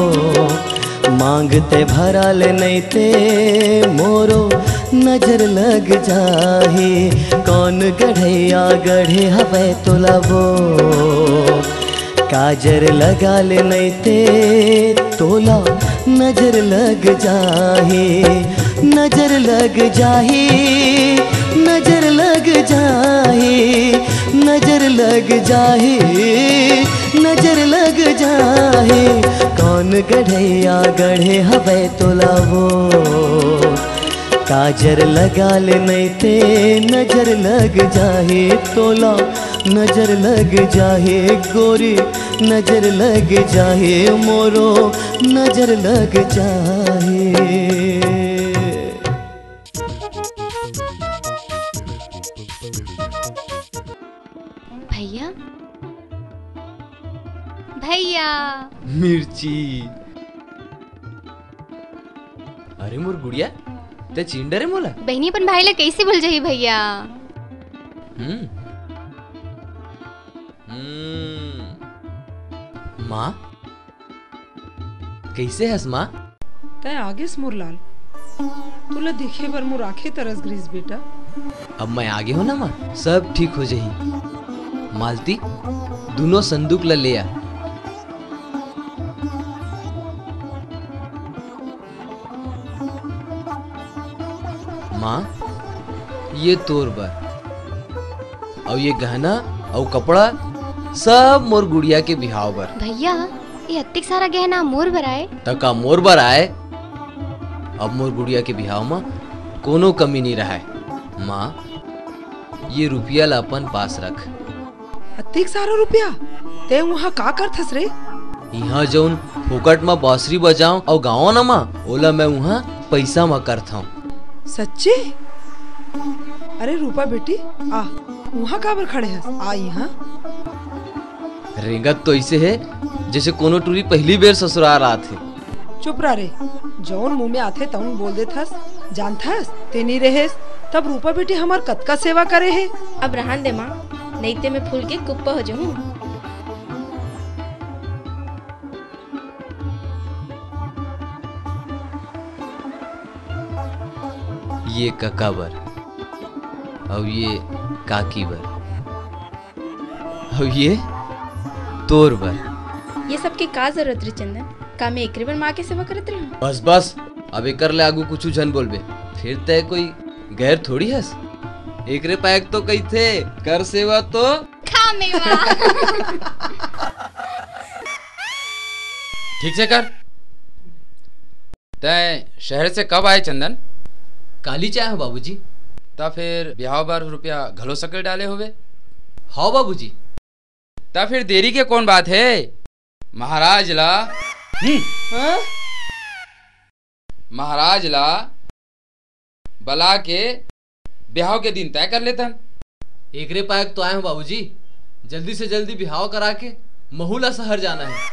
मांगते भरा ले नहीं ते मोरो नजर लग जाही। कौन गढ़ैया गढ़े हवे तोला वो, काजर लगा ले नहीं ते तोला नजर लग जाही। नजर लग जाही, नजर लग जाही, नजर लग जाही, नजर लग जाही। कौन गढ़ैया गढ़े हवे तोला वो, काजर लगा ले नहीं ते नजर लग जाही। तोला नजर लग जाही गोरी, नजर लग जाही मोरो नजर लग जाही। भैया भैया मिर्ची। अरे मोर गुड़िया ते चिंडरे मोला बहनी अपन भाई ला कैसे भूल जाही भैया। हम्म हम्म माँ कैसे हस माँ? तय आगे मोर लाल, तुला देखे बर मोर आंखें तरस गरीस बेटा। अब मैं आगे हूँ ना माँ, सब ठीक हो जाही। मालती दोनों संदूक ला ले आ। माँ ये तोर बर और ये गहना और कपड़ा सब मोर गुड़िया के बिहाव बर। भैया ये अत्तिक सारा गहना मोर बर आए तका मोर बर आए। अब मोर गुड़िया के बिहाव में कोनो कमी नहीं रहा है। माँ ये रुपया ला अपन पास रख। अत्तिक सारा रुपया ते वहाँ का करथस रे? यहाँ जौन फोकट में बांसुरी बजाऊं और गाँव न माँ ओला मैं वहाँ पैसा में करता हूँ। सच्चे? अरे रूपा बेटी आ वहाँ काबर खड़े हस? आ यहाँ रेंगत तो ऐसे है जैसे कोनो टूरी पहली बेर ससुराल आथे। चुप रह रे, जौन मुंह में आथे तौन बोल देथस। जानथस ते नहीं रहेस तब रूपा बेटी हमार कतका सेवा करे है। अब रहन दे माँ, नहीं ते मैं फूल के कुप्पा हो जाऊँ। ये कका बर और ये काकी बर और ये तोर बर। ये सब के का जरूरत रे चंदन? का मैं एकरे बर माँ के सेवा करत रहूं? बस बस अब एकर ले आगू कुछ झन बोलबे फिर तय कोई गैर थोड़ी हस। एकरे पैक तो कही थे कर सेवा तो खा मेवा। ठीक से कर। तय शहर से कब आए चंदन? काली चाय हो बाबूजी। ता फिर ब्याह बार रुपया घलो सके डाले हुए? हाँ बाबूजी। ता फिर देरी के कौन बात है? महाराज ला हाँ? महाराज ला बला के ब्याह के दिन तय कर लेता। एकरे पायक तो आए हो बाबूजी, जल्दी से जल्दी ब्याह करा के महूला शहर जाना है।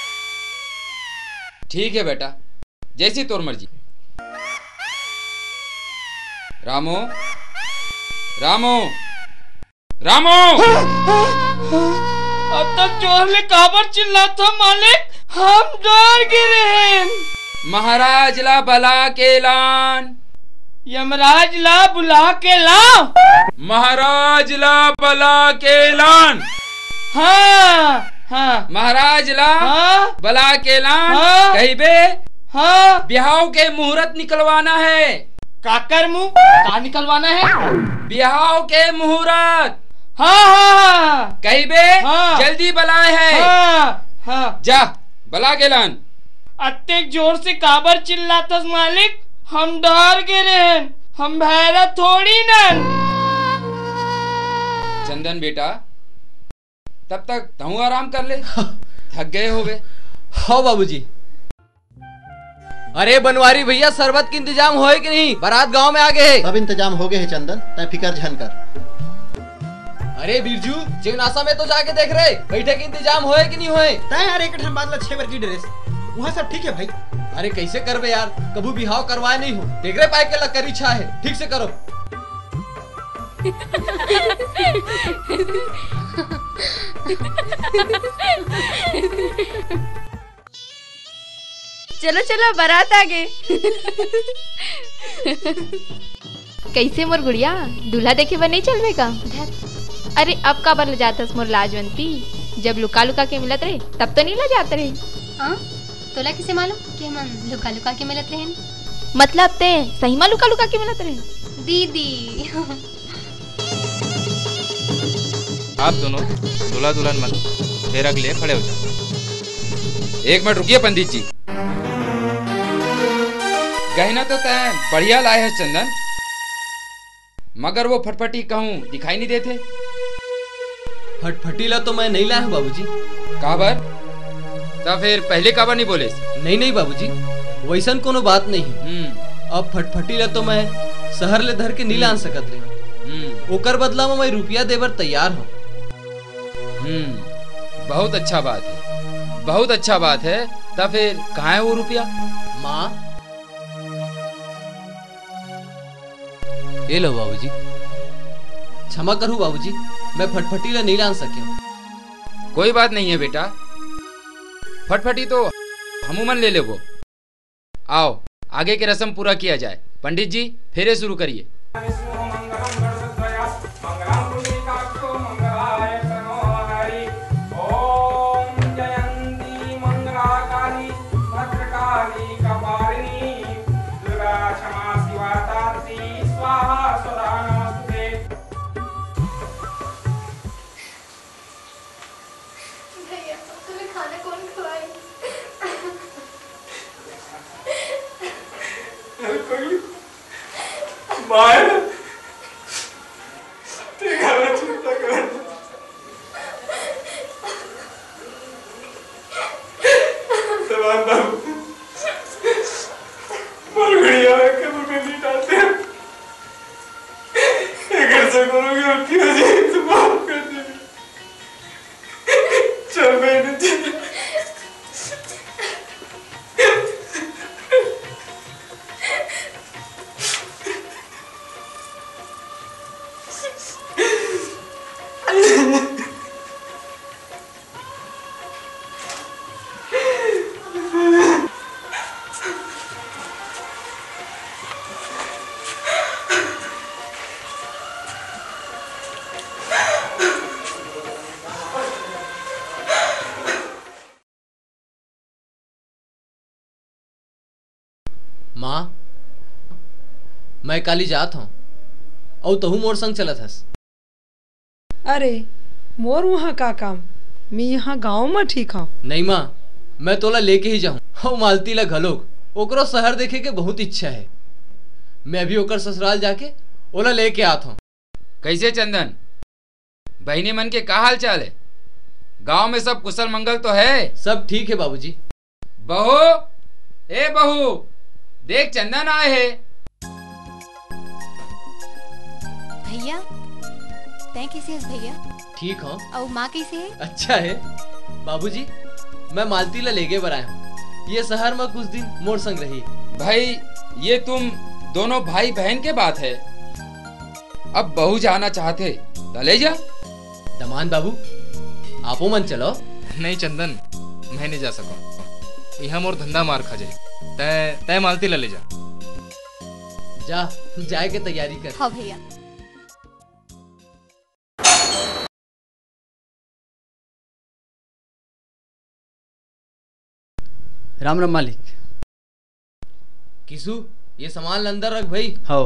ठीक है बेटा, जैसी तोर मर्जी। रामो रामो रामो अब तक चोर ने काबर चिल्ला था मालिक, हम डर गिरे हैं। महाराज ला बला के लान। यमराज ला बुला के ला। महाराज ला बला के लान। हाँ हाँ महाराज ला हाँ? बला के लान। हाँ? कही बे हाँ? ब्याह के मुहूर्त निकलवाना है। काकर मुंह का निकलवाना है? ब्याह के मुहूर्त। हाँ हाँ कही बे हाँ? जल्दी बलाए है। हाँ हाँ जा बला के लान। अत्ते जोर से काबर चिल्लाता मालिक, हम डर गिरे हैं, हम भैरा थोड़ी नन। चंदन बेटा तब तक तू आराम कर ले, थक गए होगे। हाँ बाबूजी। अरे बनवारी भैया शरबत की इंतजाम होए कि नहीं? बारात गांव में आ गए है। सब इंतजाम हो गए है चंदन, तय फिकर झन कर। अरे बिरजू जीवनाशा में तो जाके देख रहे बैठे के इंतजाम होए कि नहीं होए? तय यार एक ठन बादला छह बार की ड्रेस वहाँ सब ठीक है भाई। अरे कैसे करबे यार, कभी बिहाव करवाए नहीं हो। देख रहे पाइप के लकड़ी छा है, ठीक से करो। चलो चलो बारात आ गए। कैसे मोर गुड़िया, दूल्हा देखे पर नहीं चलवे का? अरे अब का बर जाता मोर लाजवंती, जब लुका लुका के मिलत रहे तब तो नहीं ला जाते रहे। हाँ तोला किसे मालूम कि हम लुका लुका के मिलत रहे? मतलब ते सही में लुका लुका के मिलत रहे? दीदी आप दोनों दूल्हा दुल्हन मन फेरा के लिए खड़े हो जाओ। एक मिनट रुकिए पंडित जी। गहना तो तय बढ़िया लाए है चंदन, मगर वो फटफटी कहूँ दिखाई नहीं देते। फटफटी ला तो मैं नहीं लाया हूँ बाबूजी। काबर? तब फिर पहले काबर नहीं बोले? नहीं नहीं बाबूजी, वैसन कोनो बात नहीं है। अब फटफटी ला तो मैं शहर ले धर के नहीं ला सकत रही, ओकर बदला में मैं रुपया देवर तैयार हूँ। हम्म बहुत अच्छा बात है, बहुत अच्छा बात है। तब फिर कहाँ है वो रुपया? माँ ये लो बाबूजी। क्षमा करूँ बाबूजी, मैं फटफटी ला नहीं ला सके। कोई बात नहीं है बेटा, फटफटी तो हमूमन ले ले वो। आओ आगे की रस्म पूरा किया जाए। पंडित जी फेरे शुरू करिए। माँ मैं काली जात हूँ और तहु मोर संग चलत हस। अरे मोर वहाँ का काम, मैं यहाँ गाँव में ठीक हूँ। नहीं माँ, मैं तोला लेके ही जाऊँ और मालती ला घलोक ओकरो शहर देखे के बहुत इच्छा है। मैं भी ओकर ससुराल जाके ओला लेके आत हूँ। कैसे चंदन, बहनी मन के का हाल चाल है? गांव में सब कुशल मंगल तो है? सब ठीक है बाबूजी। बहू, ए बहू, देख चंदन आए है। भैया तै कैसे है भैया? ठीक हो। और माँ कैसे है? अच्छा है बाबूजी, मैं मालती ला लेके बर आया हूँ। ये शहर में कुछ दिन मोर संग रही। भाई ये तुम दोनों भाई बहन के बात है, अब बहू जाना चाहते तो ले जा। दमान बाबू आपो मन चलो। नहीं चंदन, मैं नहीं जा सकूं, यहाँ मोर धंधा मार खा जाए। तय तय मालती ला ले जा। जा जाए के तैयारी कर। हाँ भैया। राम राम मालिक। किसु ये सामान अंदर रख भाई। हाँ।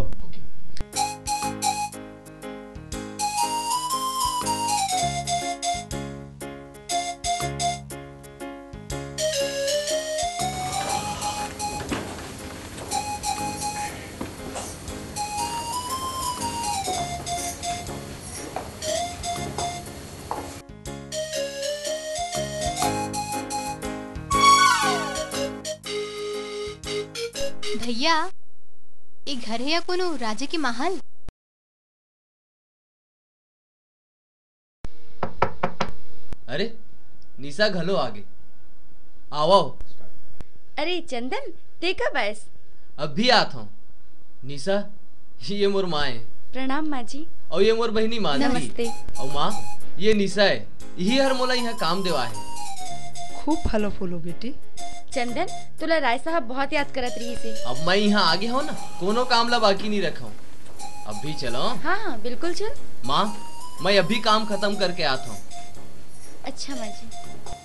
भैया ये घर है या कोनो राजा के महल? अरे निशा घलो आगे आओ। अरे चंदन देखा बस अब भी आत हूँ। निशा ये मोर माँ है। प्रणाम माँ जी। और ये मोर बहनी मानसी। नमस्ते। और माँ ये निशा है, यही हर मोला यहाँ काम देवा है। खूब फलो फूलो बेटी। चंदन तुला राय साहब बहुत याद करत रही से। अब मैं यहाँ आगे हूँ ना, कोनो काम ला बाकी नहीं रखा हूँ। अब भी चलो। हाँ हाँ बिल्कुल चल। माँ मैं अभी काम खत्म करके आता हूँ। अच्छा माँ जी।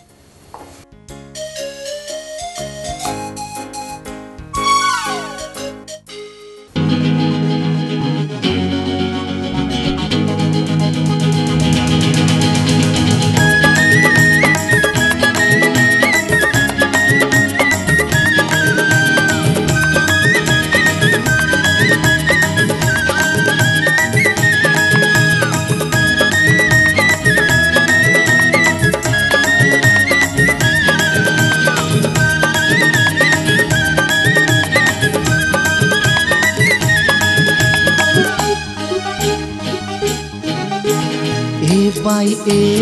बाई ए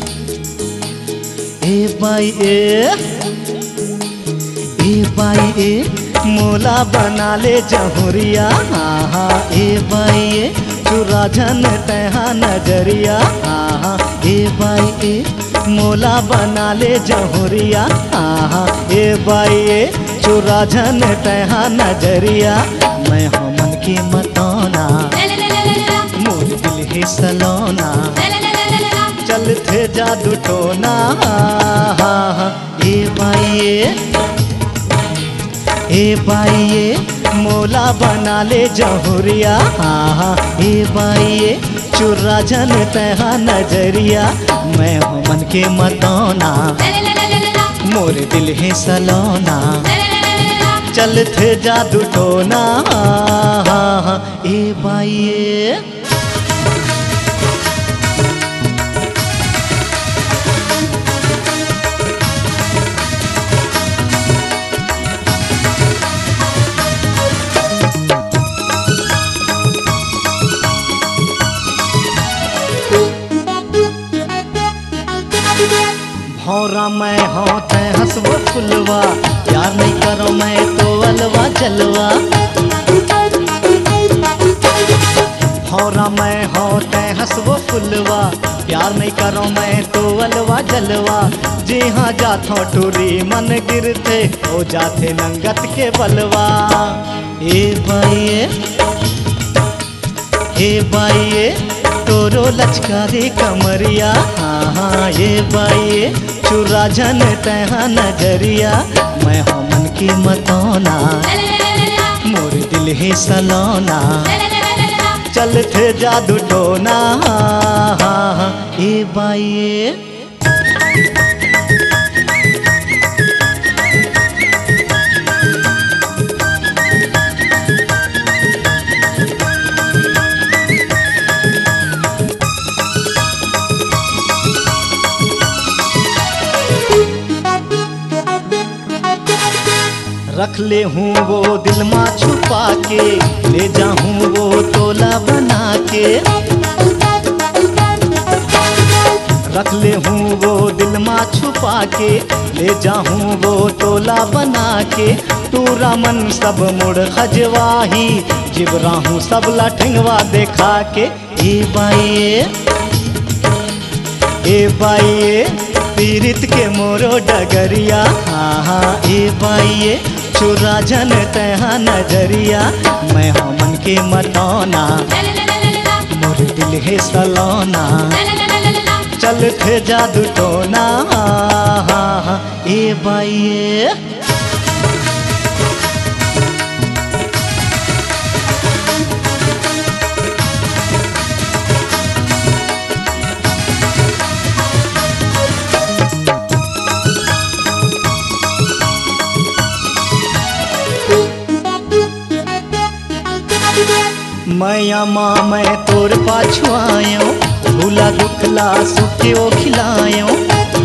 ए बाई ए ए बाई ए मोला बना ले जहुरिया। हाँ हाँ ए बाई ए चुरा झन तहा नजरिया। हाँ हाँ ए बाई ए मोला बना ले जहुरिया। हाँ हाँ ए बाई ए चुरा झन तहा नजरिया। मैं हो मन की मतौना, मोर दिल ही सलोना, चल थे जादू टोना। ए बाई ए बाई ए मोला बना ले जहुरिया। ए बाई ए चुरा झन तहा नजरिया। मैं हूँ मन के मतौना, मोर दिल है सलोना, चल थे जादू टोना। ए बाई ए भौरा मैं हो ते हंसबो फुलवा, प्यार नहीं करो मैं तो अलवा जलवा। भौरा मैं हो ते हंसबो फुलवा, प्यार नहीं करो मैं तो अलवा जलवा। जी हाँ जाथो टूरी मन गिरते, हो जाते नंगत के बलवा। ए बाई ए बाई तोरो लचका रे कमरिया। हाँ हाँ ये बाई चुरा झन तहा नजरिया। मैं हो मन की मतौना, दिल ही सलोना चल थे जादू टोना ए बाई रख ले हूँ वो दिल माँ छुपा के ले जाऊँ वो तोला बना के रख ले हूँ वो दिल माँ छुपा के ले जाऊँ वो तोला बना के तू रामन सब मुड़ खजवाही जिबरा हूँ सब लठंगवा देखा के ए बाई ए बाई पीरित के मोरो डगरिया हाँ हाँ ए बाई चुरा जन तहा नजरिया मैं हो मन के मतौना मोर दिल है सलोना चल थे जादू टोना ए बाई मैया माँ मैं तोर पाछू आयो भूला दुखला सुखे ओ खिलायो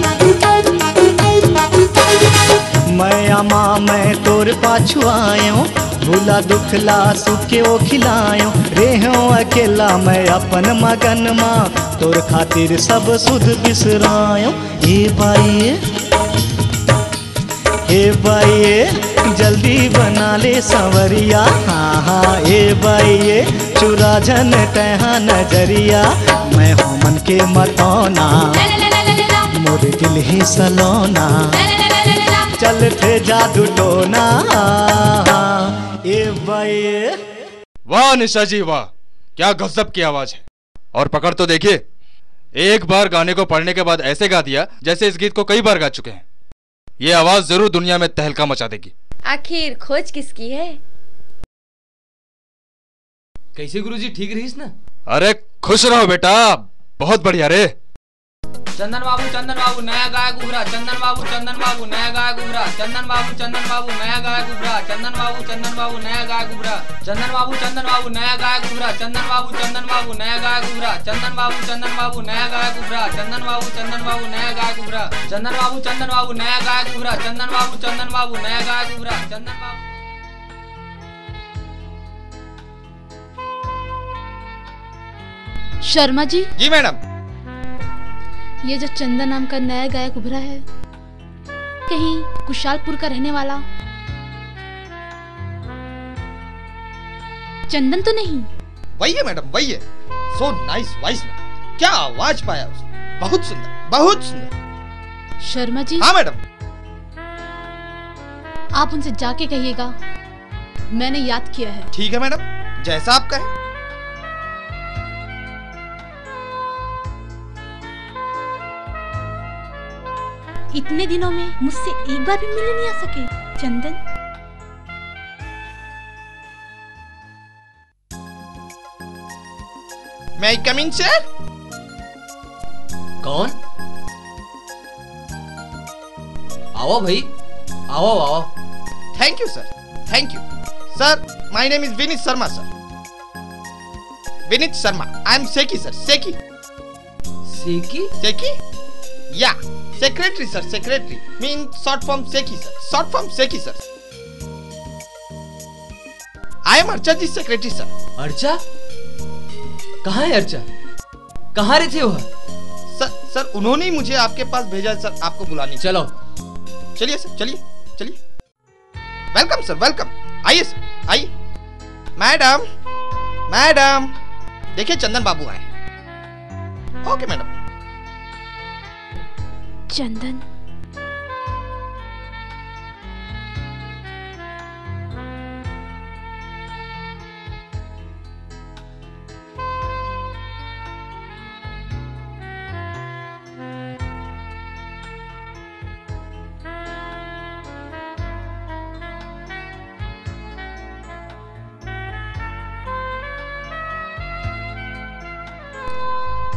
मैया माँ मैं तोर पाछू आयो भूला दुखला सुखे ओ खिलायो रेहो अकेला मैं अपन मगन माँ तोर खातिर सब सुध बिसरायो ए बाई ए बाई जल्दी बना ले संवरिया हाँ हाँ ए बाई चुरा जन तहा नजरिया मैं हूँ मन के मतौना मोर दिल ही सलोना चल थे जादू टोना ए बाई। वाह निशा जी वाह, क्या गजब की आवाज है। और पकड़ तो देखिए, एक बार गाने को पढ़ने के बाद ऐसे गा दिया जैसे इस गीत को कई बार गा चुके हैं। ये आवाज जरूर दुनिया में तहलका मचा देगी। आखिर खोज किसकी है? कैसे गुरुजी, ठीक रहीस ना? अरे खुश रहो बेटा, बहुत बढ़िया रे। चंदन बाबू चंदन बाबू नया गायक उभरा, चंदन बाबू चंदन बाबू नया गायक उभरा, चंदन बाबू चंदन बाबू नया गायक उभरा, चंदन बाबू चंदन बाबू नया गायक उभरा, चंदन बाबू चंदन बाबू नया गायक उभरा, चंदन बाबू चंदन बाबू नया गायक उभरा, चंदन बाबू चंदन बाबू नया गायक उभरा, चंदन बाबू चंदन बाबू नया गायक उभरा, चंदन बाबू चंदन बाबू नया गायक उभरा, चंदन बाबू चंदन बाबू नया गायक उभरा, चंदन बाबू। शर्मा जी। जी मैडम। ये जो चंदन नाम का नया गायक उभरा है, कहीं कुशालपुर का रहने वाला चंदन तो नहीं? वही है मैडम, वही है। सो नाइस वॉइस में, क्या आवाज पाया उसने, बहुत सुंदर, बहुत सुंदर। शर्मा जी। हाँ मैडम। आप उनसे जाके कहिएगा मैंने याद किया है। ठीक है मैडम, जैसा आप कहें। इतने दिनों में मुझसे एक बार भी मिलने नहीं आ सके चंदन। मैं कम इन सर? कौन? आओ भाई, आओ आओ। Thank you sir, thank you sir. My name is Vineet Sharma sir, Vineet Sharma. I am secy sir, secy. Secy? Secy? Yeah secretary sir, secretary mean short form secy sir, short form secy sir. I am Archa ji secretary sir. अर्चा? कहाँ है अर्चा? कहाँ रहती हो? Sir sir उन्होंने ही मुझे आपके पास भेजा है सर, आपको बुलाने। चलो चलिए सर, चलिए चलिए। Welcome sir, welcome. आइए सर, आइए। मैडम, मैडम देखिए चंदन बाबू आए। Okay madam. चंदन।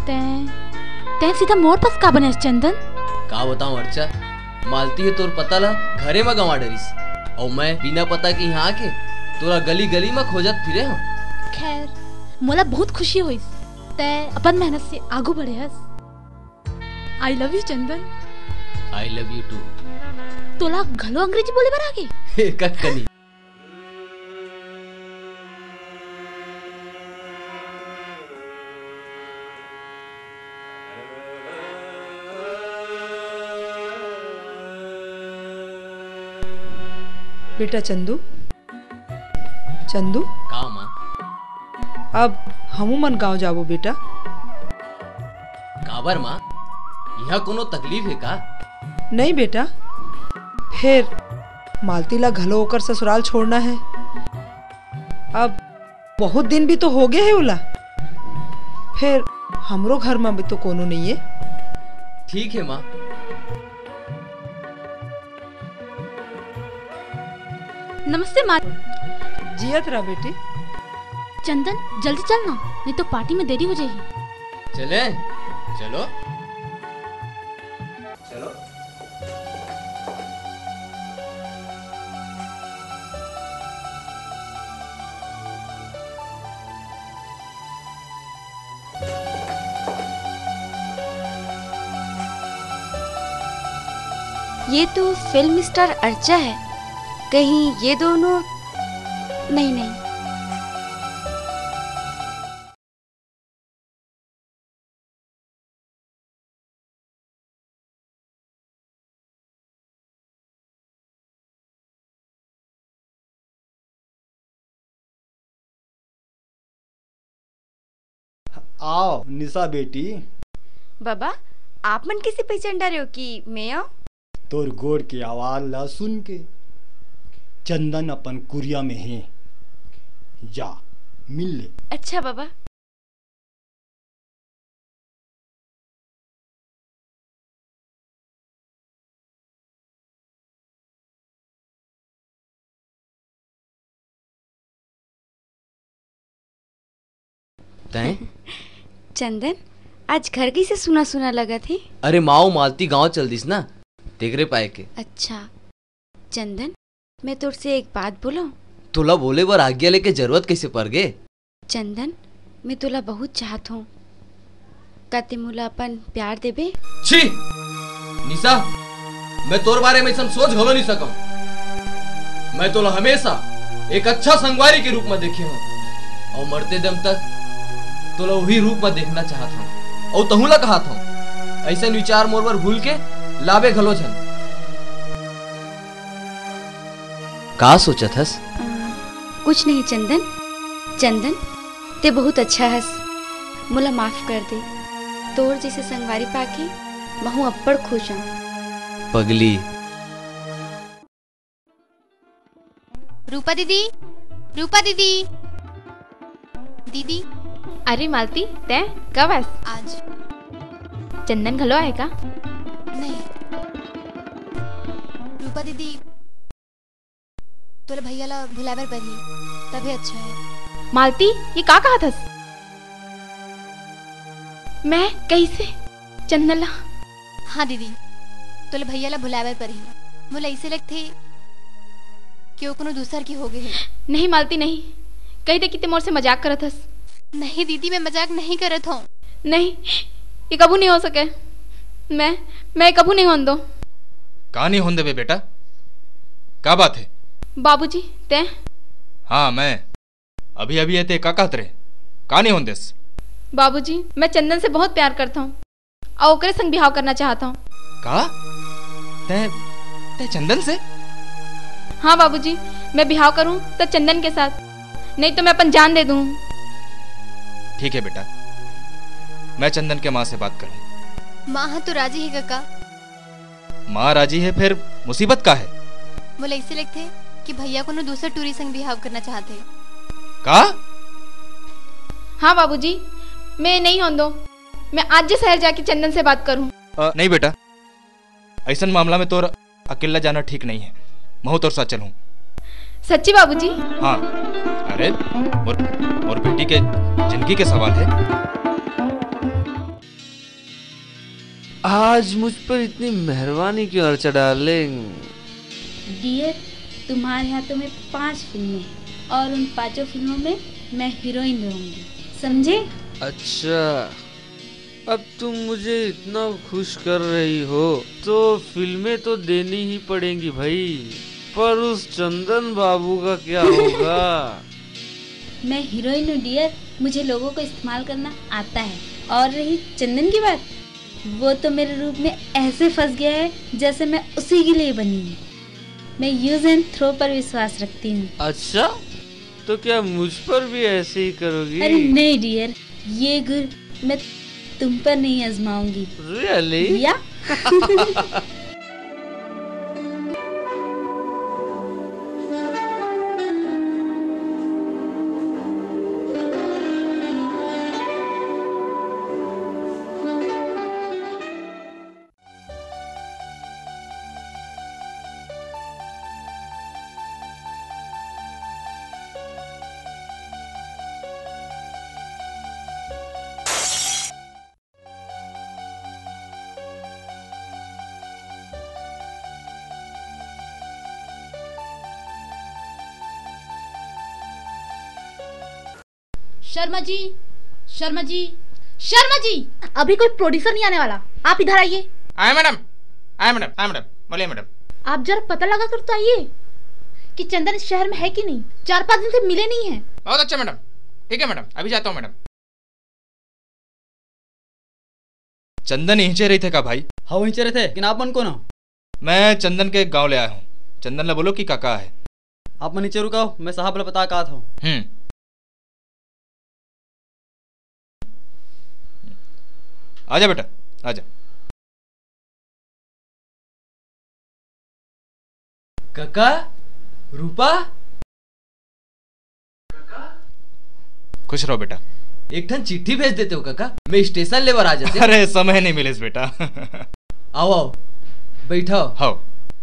तैं तैं सीधा मोर पास का बने चंदन? का बताऊं अर्चा, मालती है तोर पता ला घरे में गंवा डरिस और मैं बिना पता के यहाँ आके तोरा गली गली में खोजत फिरे हूँ। खैर मोला बहुत खुशी हुई तैं अपन मेहनत से आगू बढ़े हस। I love you Chandan. I love you too. तोला घलो अंग्रेजी बोले बर आगे कनी। बेटा चंदू, चंदू का माँ? अब हमू मन गाँव जाबो बेटा। काबर माँ, यहाँ कोनो तकलीफ है का? नहीं बेटा, फिर मालती ला घलो होकर ससुराल छोड़ना है। अब बहुत दिन भी तो हो गए है उला, फिर हमरो घर में भी तो कोनो नहीं है। ठीक है माँ। नमस्ते माँ। जियत रहा बेटी। चंदन जल्दी चलना, नहीं तो पार्टी में देरी हो जाएगी। चले? चलो चलो। ये तो फिल्म स्टार अर्चा है, कहीं ये दोनों? नहीं नहीं। आओ निशा बेटी। बाबा आप मन किसे पहचान रहे हो कि मैं आओ? तोर गोड़ की आवाज ला सुन के चंदन अपन कुरिया में है, जा मिल ले। अच्छा बाबा। तैं? चंदन आज घर की से सुना सुना लगा थे। अरे माओ मालती गांव चल दिस ना, देख रे पाए के। अच्छा चंदन, मैं तुझ से एक बात बोलूं? तोला बोले बर आज्ञा लेके जरूरत कैसे पड़ गे? चंदन मैं तोला बहुत चाहत हूँ, का ते मोला अपन प्यार देबे? छी निशा, मैं तोर बारे में सोच घलो नहीं सकूं। मैं तोला हमेशा एक अच्छा संगवारी के रूप में देखे हूँ और मरते दम तक तोला वही रूप में देखना चाहत हूँ। और तहुला कहत हूँ ऐसे विचार मोर बर भूल के लावे घलो झन। का सोचत हस? कुछ नहीं चंदन। चंदन ते बहुत अच्छा हस, मोला माफ कर दे। तोर जैसे संगवारी पाके महू अब्बड़ खुश हूँ। पगली। रूपा दीदी, रूपा दीदी, दीदी। अरे मालती तै कब आस? आज। चंदन घलो आए का? नहीं। रूपा दीदी तोरे भैया ला भुलावर पर ही, तभी अच्छा है। मालती ये का कहा थस? मैं कैसे चंदन ला? हाँ दीदी, तोले भैया ला भुलावर पर ही, मुझे ऐसे लगते कि वो कोनो दूसर की हो गए है। नहीं मालती नहीं, कही दे कि ते मोर से मजाक करत हस। नहीं दीदी मैं मजाक नहीं करत हूँ। नहीं ये कबू नहीं हो सके, मैं मैं कबू नहीं होन दो। का नहीं होन देबे बेटा, का बात है? बाबूजी ते? हाँ मैं अभी अभी एते का कहत रहे, का नहीं होन देस? बाबूजी मैं चंदन से बहुत प्यार करता हूँ और ओकरे संग बिहाव करना चाहता हूँ। का? ते ते चंदन से? हाँ बाबूजी, मैं बिहाव करूँ तो चंदन के साथ, नहीं तो मैं अपन जान दे दूँ। ठीक है बेटा, मैं चंदन के माँ से बात करूँ। माँ हाँ तो राजी है काका। माँ राजी है, फिर मुसीबत का है? मुझे ऐसे लगते कि भैया को ना दूसरा टूरी संग बिहाव करना चाहते। का? हाँ बाबूजी, मैं नहीं हों दो, मैं आज जे शहर जाके चंदन से बात करूँ। नहीं बेटा, ऐसा मामला में तो अकेला जाना ठीक नहीं है, मैं तोर साथ चलूँ। सच्ची बाबूजी? हाँ, अरे और, और बेटी के जिंदगी के सवाल है। आज मुझ पर इतनी मेहरबानी क्यों अर्चा डार्लिंग? डियर, तुम्हारे हाथों में पांच फिल्में और उन पांचों फिल्मों में मैं हीरोइन रहूंगी, समझे? अच्छा, अब तुम मुझे इतना खुश कर रही हो तो फिल्में तो देनी ही पड़ेंगी भाई। पर उस चंदन बाबू का क्या होगा? मैं हीरोइन हूँ डियर, मुझे लोगों को इस्तेमाल करना आता है। और रही चंदन की बात, वो तो मेरे रूप में ऐसे फंस गया है जैसे मैं उसी के लिए बनी हूँ। मैं यूज एंड थ्रो पर विश्वास रखती हूँ। अच्छा, तो क्या मुझ पर भी ऐसे ही करोगी? अरे नहीं डियर, ये गुर मैं तुम पर नहीं आजमाऊंगी। Really? या? शर्मा जी, शर्मा जी, शर्मा जी, अभी कोई प्रोड्यूसर नहीं आने वाला, आप इधर आइए। आए मैडम, आए मैडम, आए मैडम, बोलिए मैडम। आप जरा पता लगा कर तो आइए कि चंदन इस शहर में है कि नहीं। चार पाँच दिन से मिले नहीं है। बहुत अच्छा मैडम, ठीक है मैडम, अभी जाता हूँ मैडम। चंदन यहीं रहे थे का भाई? हाँ वहीं रहे थे, लेकिन आप मन को ना? मैं चंदन के गांव ले आया हूँ। चंदन ने बोलो कि काका है। आप मन नीचे रुकाओ, मैं साहब ने बता कहा था। हम्म आजा बेटा, आजा। काका, रूपा, खुश रहो बेटा। एक ठन चिट्ठी भेज देते हो काका, मैं स्टेशन लेवर आ जाते। अरे समय नहीं मिले बेटा। आओ आओ, बैठो। हाँ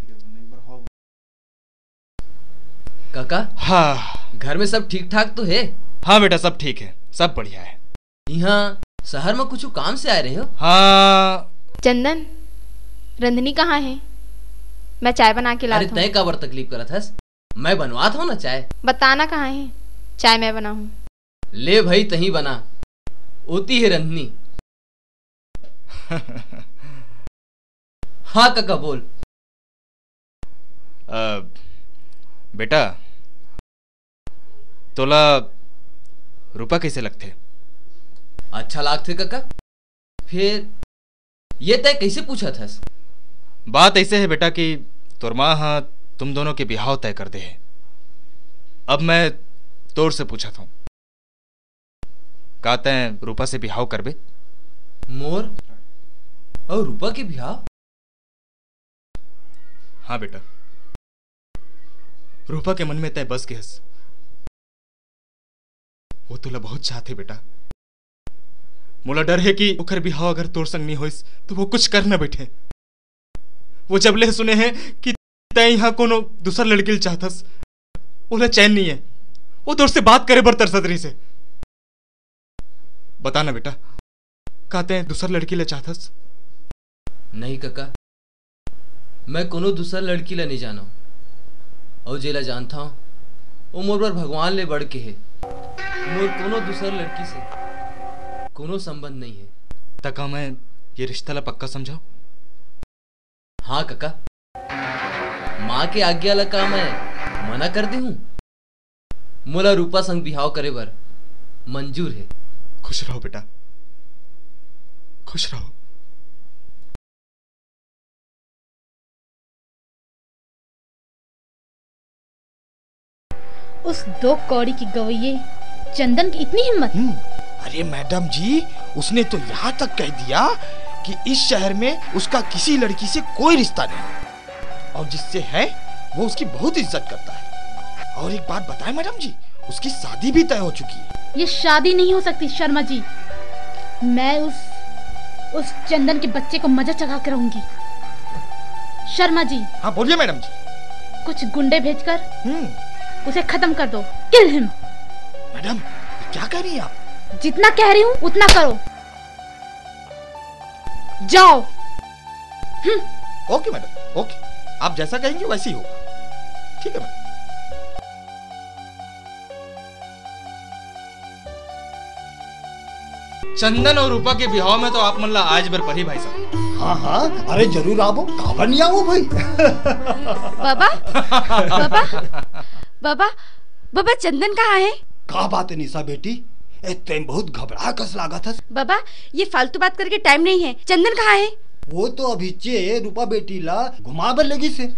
काका। हाँ। घर में सब ठीक ठाक तो है? हाँ बेटा, सब ठीक है, सब बढ़िया है। यहाँ शहर में कुछ काम से आए रहे हो? हाँ। चंदन, रंधनी कहाँ है? मैं चाय बना के लाता हूँ। अरे तय का बर तकलीफ करत हस, मैं बनवाता हूँ ना चाय। बताना कहाँ है, चाय मैं बनाऊँ। ले भाई, तही बना, होती है रंधनी। हाँ काका बोल। आ, बेटा, तोला रूपा कैसे लगते? अच्छा लागते काका। फिर ये तय कैसे पूछा था? बात ऐसे है बेटा कि तोर माँ हाँ तुम दोनों के बिहाव तय कर दे है। अब मैं तोर से पूछा था, कहते हैं रूपा से बिहाव करबे? मोर और रूपा के बिहाव? हाँ बेटा, रूपा के मन में तय बस गया। वो तुला बहुत चाहते बेटा। मोला डर है कि ओकर बिहाव अगर तोर संग नहीं होइस तो वो कुछ कर न बैठे। वो जब ले सुने हैं कि तय यहाँ कोनो दूसर लड़की चाहतस, ओला चैन नहीं है। वो तोर से बात करे बर तरसत रही से। बताना बेटा, कहते हैं दूसर लड़की ले चाहतस? नहीं काका, मैं कोनो दूसर लड़की ला नहीं जाना, और जेला जानता हूँ वो मोर पर भगवान ले बढ़ के है। मोर कोनो दूसर लड़की से कोनो संबंध नहीं है। तका मैं ये रिश्ता ला पक्का समझाओ? हाँ काका, माँ के आज्ञा ला का मैं मना कर दी हूँ। मोला रूपा संग बिहाव करे बर मंजूर है। खुश रहो बेटा, खुश रहो। उस दो कौड़ी की गवैये चंदन की इतनी हिम्मत। अरे मैडम जी, उसने तो यहाँ तक कह दिया कि इस शहर में उसका किसी लड़की से कोई रिश्ता नहीं, और जिससे है वो उसकी बहुत इज्जत करता है। और एक बात बताएं मैडम जी, उसकी शादी भी तय हो चुकी है। ये शादी नहीं हो सकती शर्मा जी। मैं उस उस चंदन के बच्चे को मजा चखा कर रहूंगी। शर्मा जी। हाँ बोलिए मैडम जी। कुछ गुंडे भेजकर उसे खत्म कर दो। Kill him. मैडम क्या कह रही हैं आप? जितना कह रही हूँ उतना करो। जाओ। ओके मैडम, ओके, आप जैसा कहेंगे वैसे ही होगा। ठीक है मैडम। चंदन और रूपा के बिहाव में तो आप मन ला आज बर परी भाई साहब। हाँ हाँ, अरे जरूर आवो, काबर नहीं आवो भाई। बाबा बाबा बाबा बाबा चंदन कहाँ है? का बात है निशा बेटी, ए तुम बहुत घबरा कस लागा था। बाबा ये फालतू बात करके टाइम नहीं है, चंदन कहाँ है? वो तो अभी चे रूपा बेटी ला घुमाबर लगी से।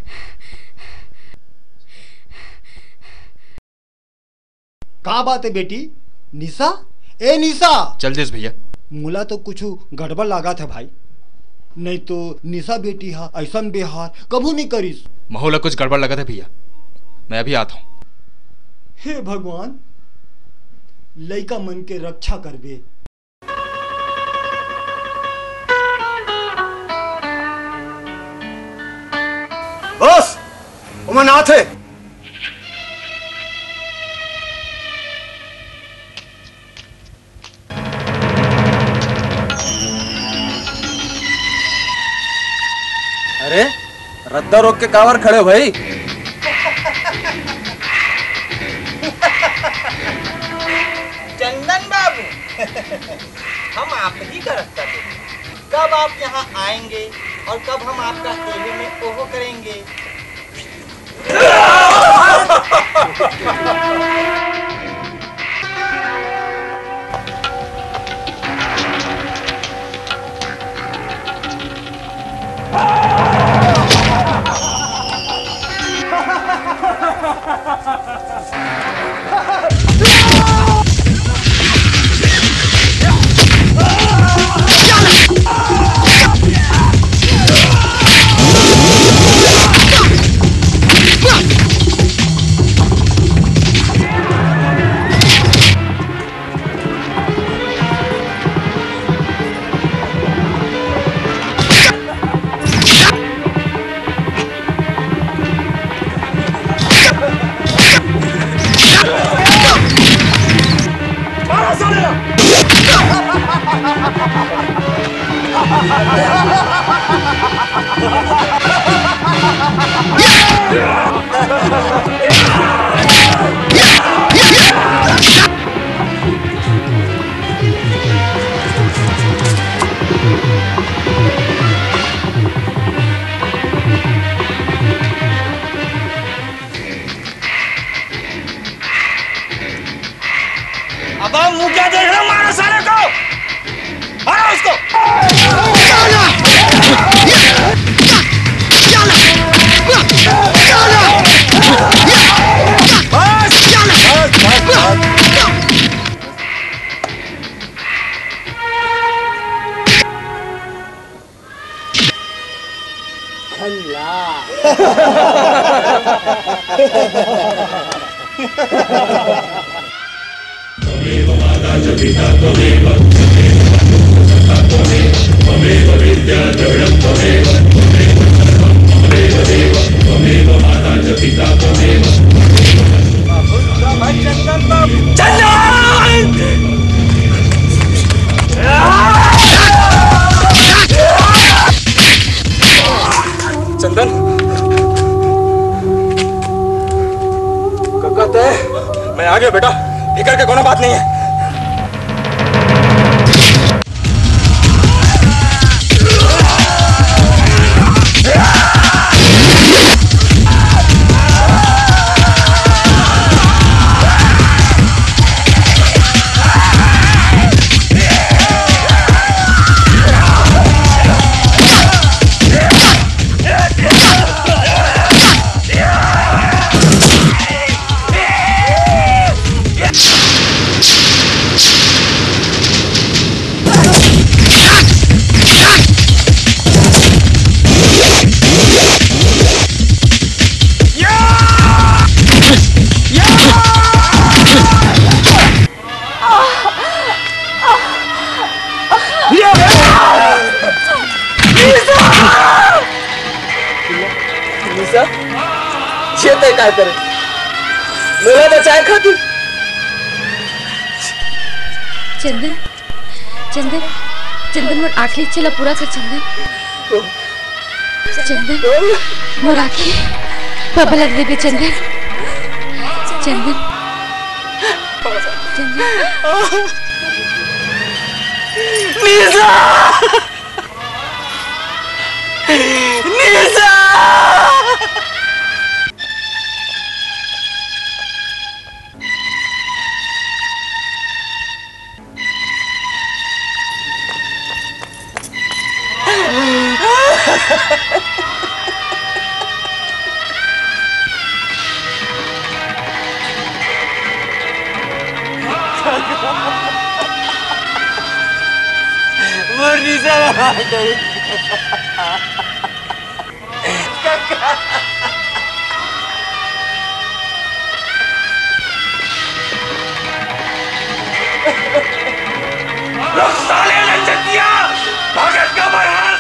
का बात है बेटी? निशा, ए निशा। चल देस भैया। मुला तो कुछ गड़बड़ लगा था भाई, नहीं तो निशा बेटी हा ऐसा बेहार कबू नहीं करीस। महोला कुछ गड़बड़ लगा था भैया, मैं अभी आता हूँ। हे भगवान, लइका मन के रक्षा करबे। बस उमरनाथ है। अरे रद्दा रोक के कावर खड़े हो भाई। चंदन बाबू, हम आप ही का रखता थे। कब आप यहाँ आएंगे और कब हम आपका एहे में ओहो करेंगे। चंदन कहते मैं आ गया बेटा, फिकर के कोनो बात नहीं है। क्या करे मेरा बचाए खातिर। चंदन चंदन चंदन मोर आखिरी इच्छा ला पूरा कर चंदन। चंदन वो राखी पापा लग दे चंदन चंदन चंदन निशा निशा निशा लोग साले लंचतिया भगत का बरहास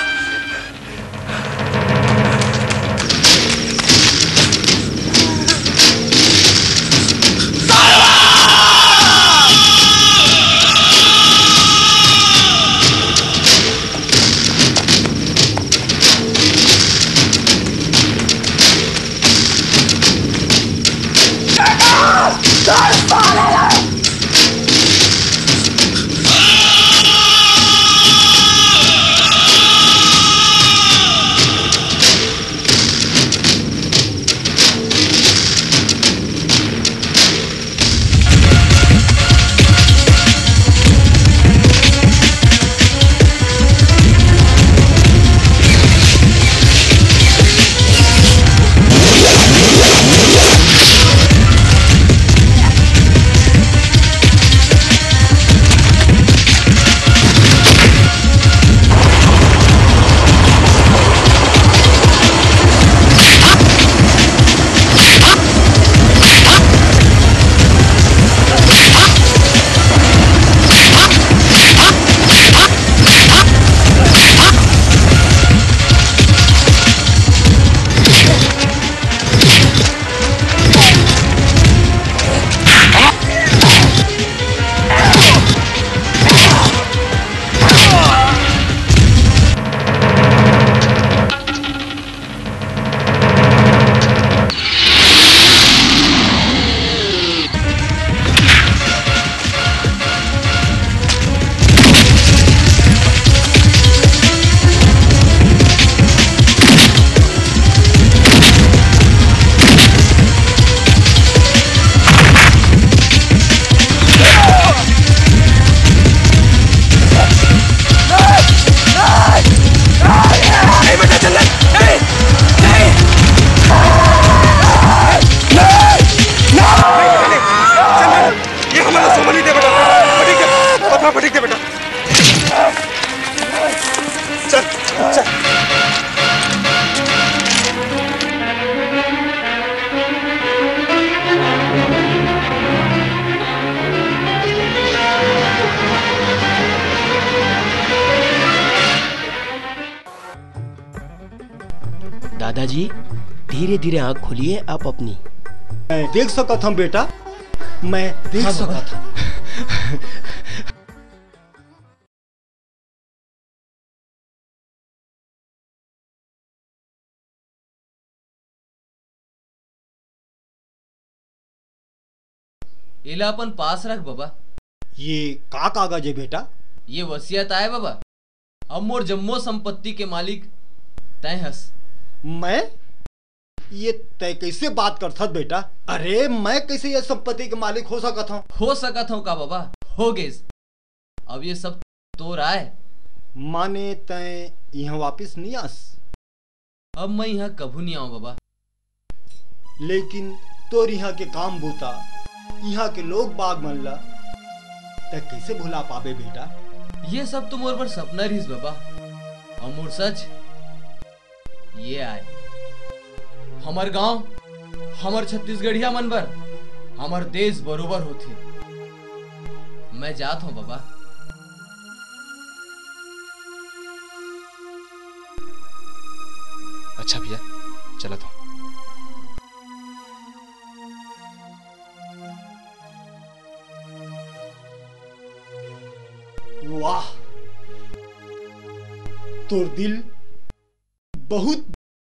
दादाजी धीरे धीरे आंख खोलिए आप अपनी। मैं देख सका था बेटा, मैं देख सका था। इला अपन पास रख बाबा। ये का कागज है बेटा? ये वसीयत आए बाबा। अब मोर जम्मो संपत्ति के मालिक तय हस। मैं? ये तय कैसे बात करता बेटा? अरे मैं कैसे ये संपत्ति के मालिक हो सकता हूँ? हो सकता हूँ का बाबा? हो गए। अब ये सब तो राय माने तय यहाँ वापिस नहीं आस। अब मैं यहाँ कभू नहीं आऊँ बाबा। लेकिन तोर यहाँ के काम बूता, यहाँ के लोग बाग मल्ला तय कैसे भुला पाबे बेटा? ये सब तो मोर पर सपना रहीस बाबा। और मोर सच ये आए हमार गांव, हमार छत्तीसगढ़िया मन बर, हमार देश बरोबर होते। मैं जात हूँ बाबा। अच्छा भैया चला था। वाह, तोर दिल बहुत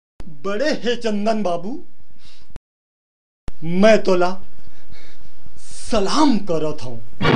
बड़े है चंदन बाबू, मैं तोला सलाम करत हूँ।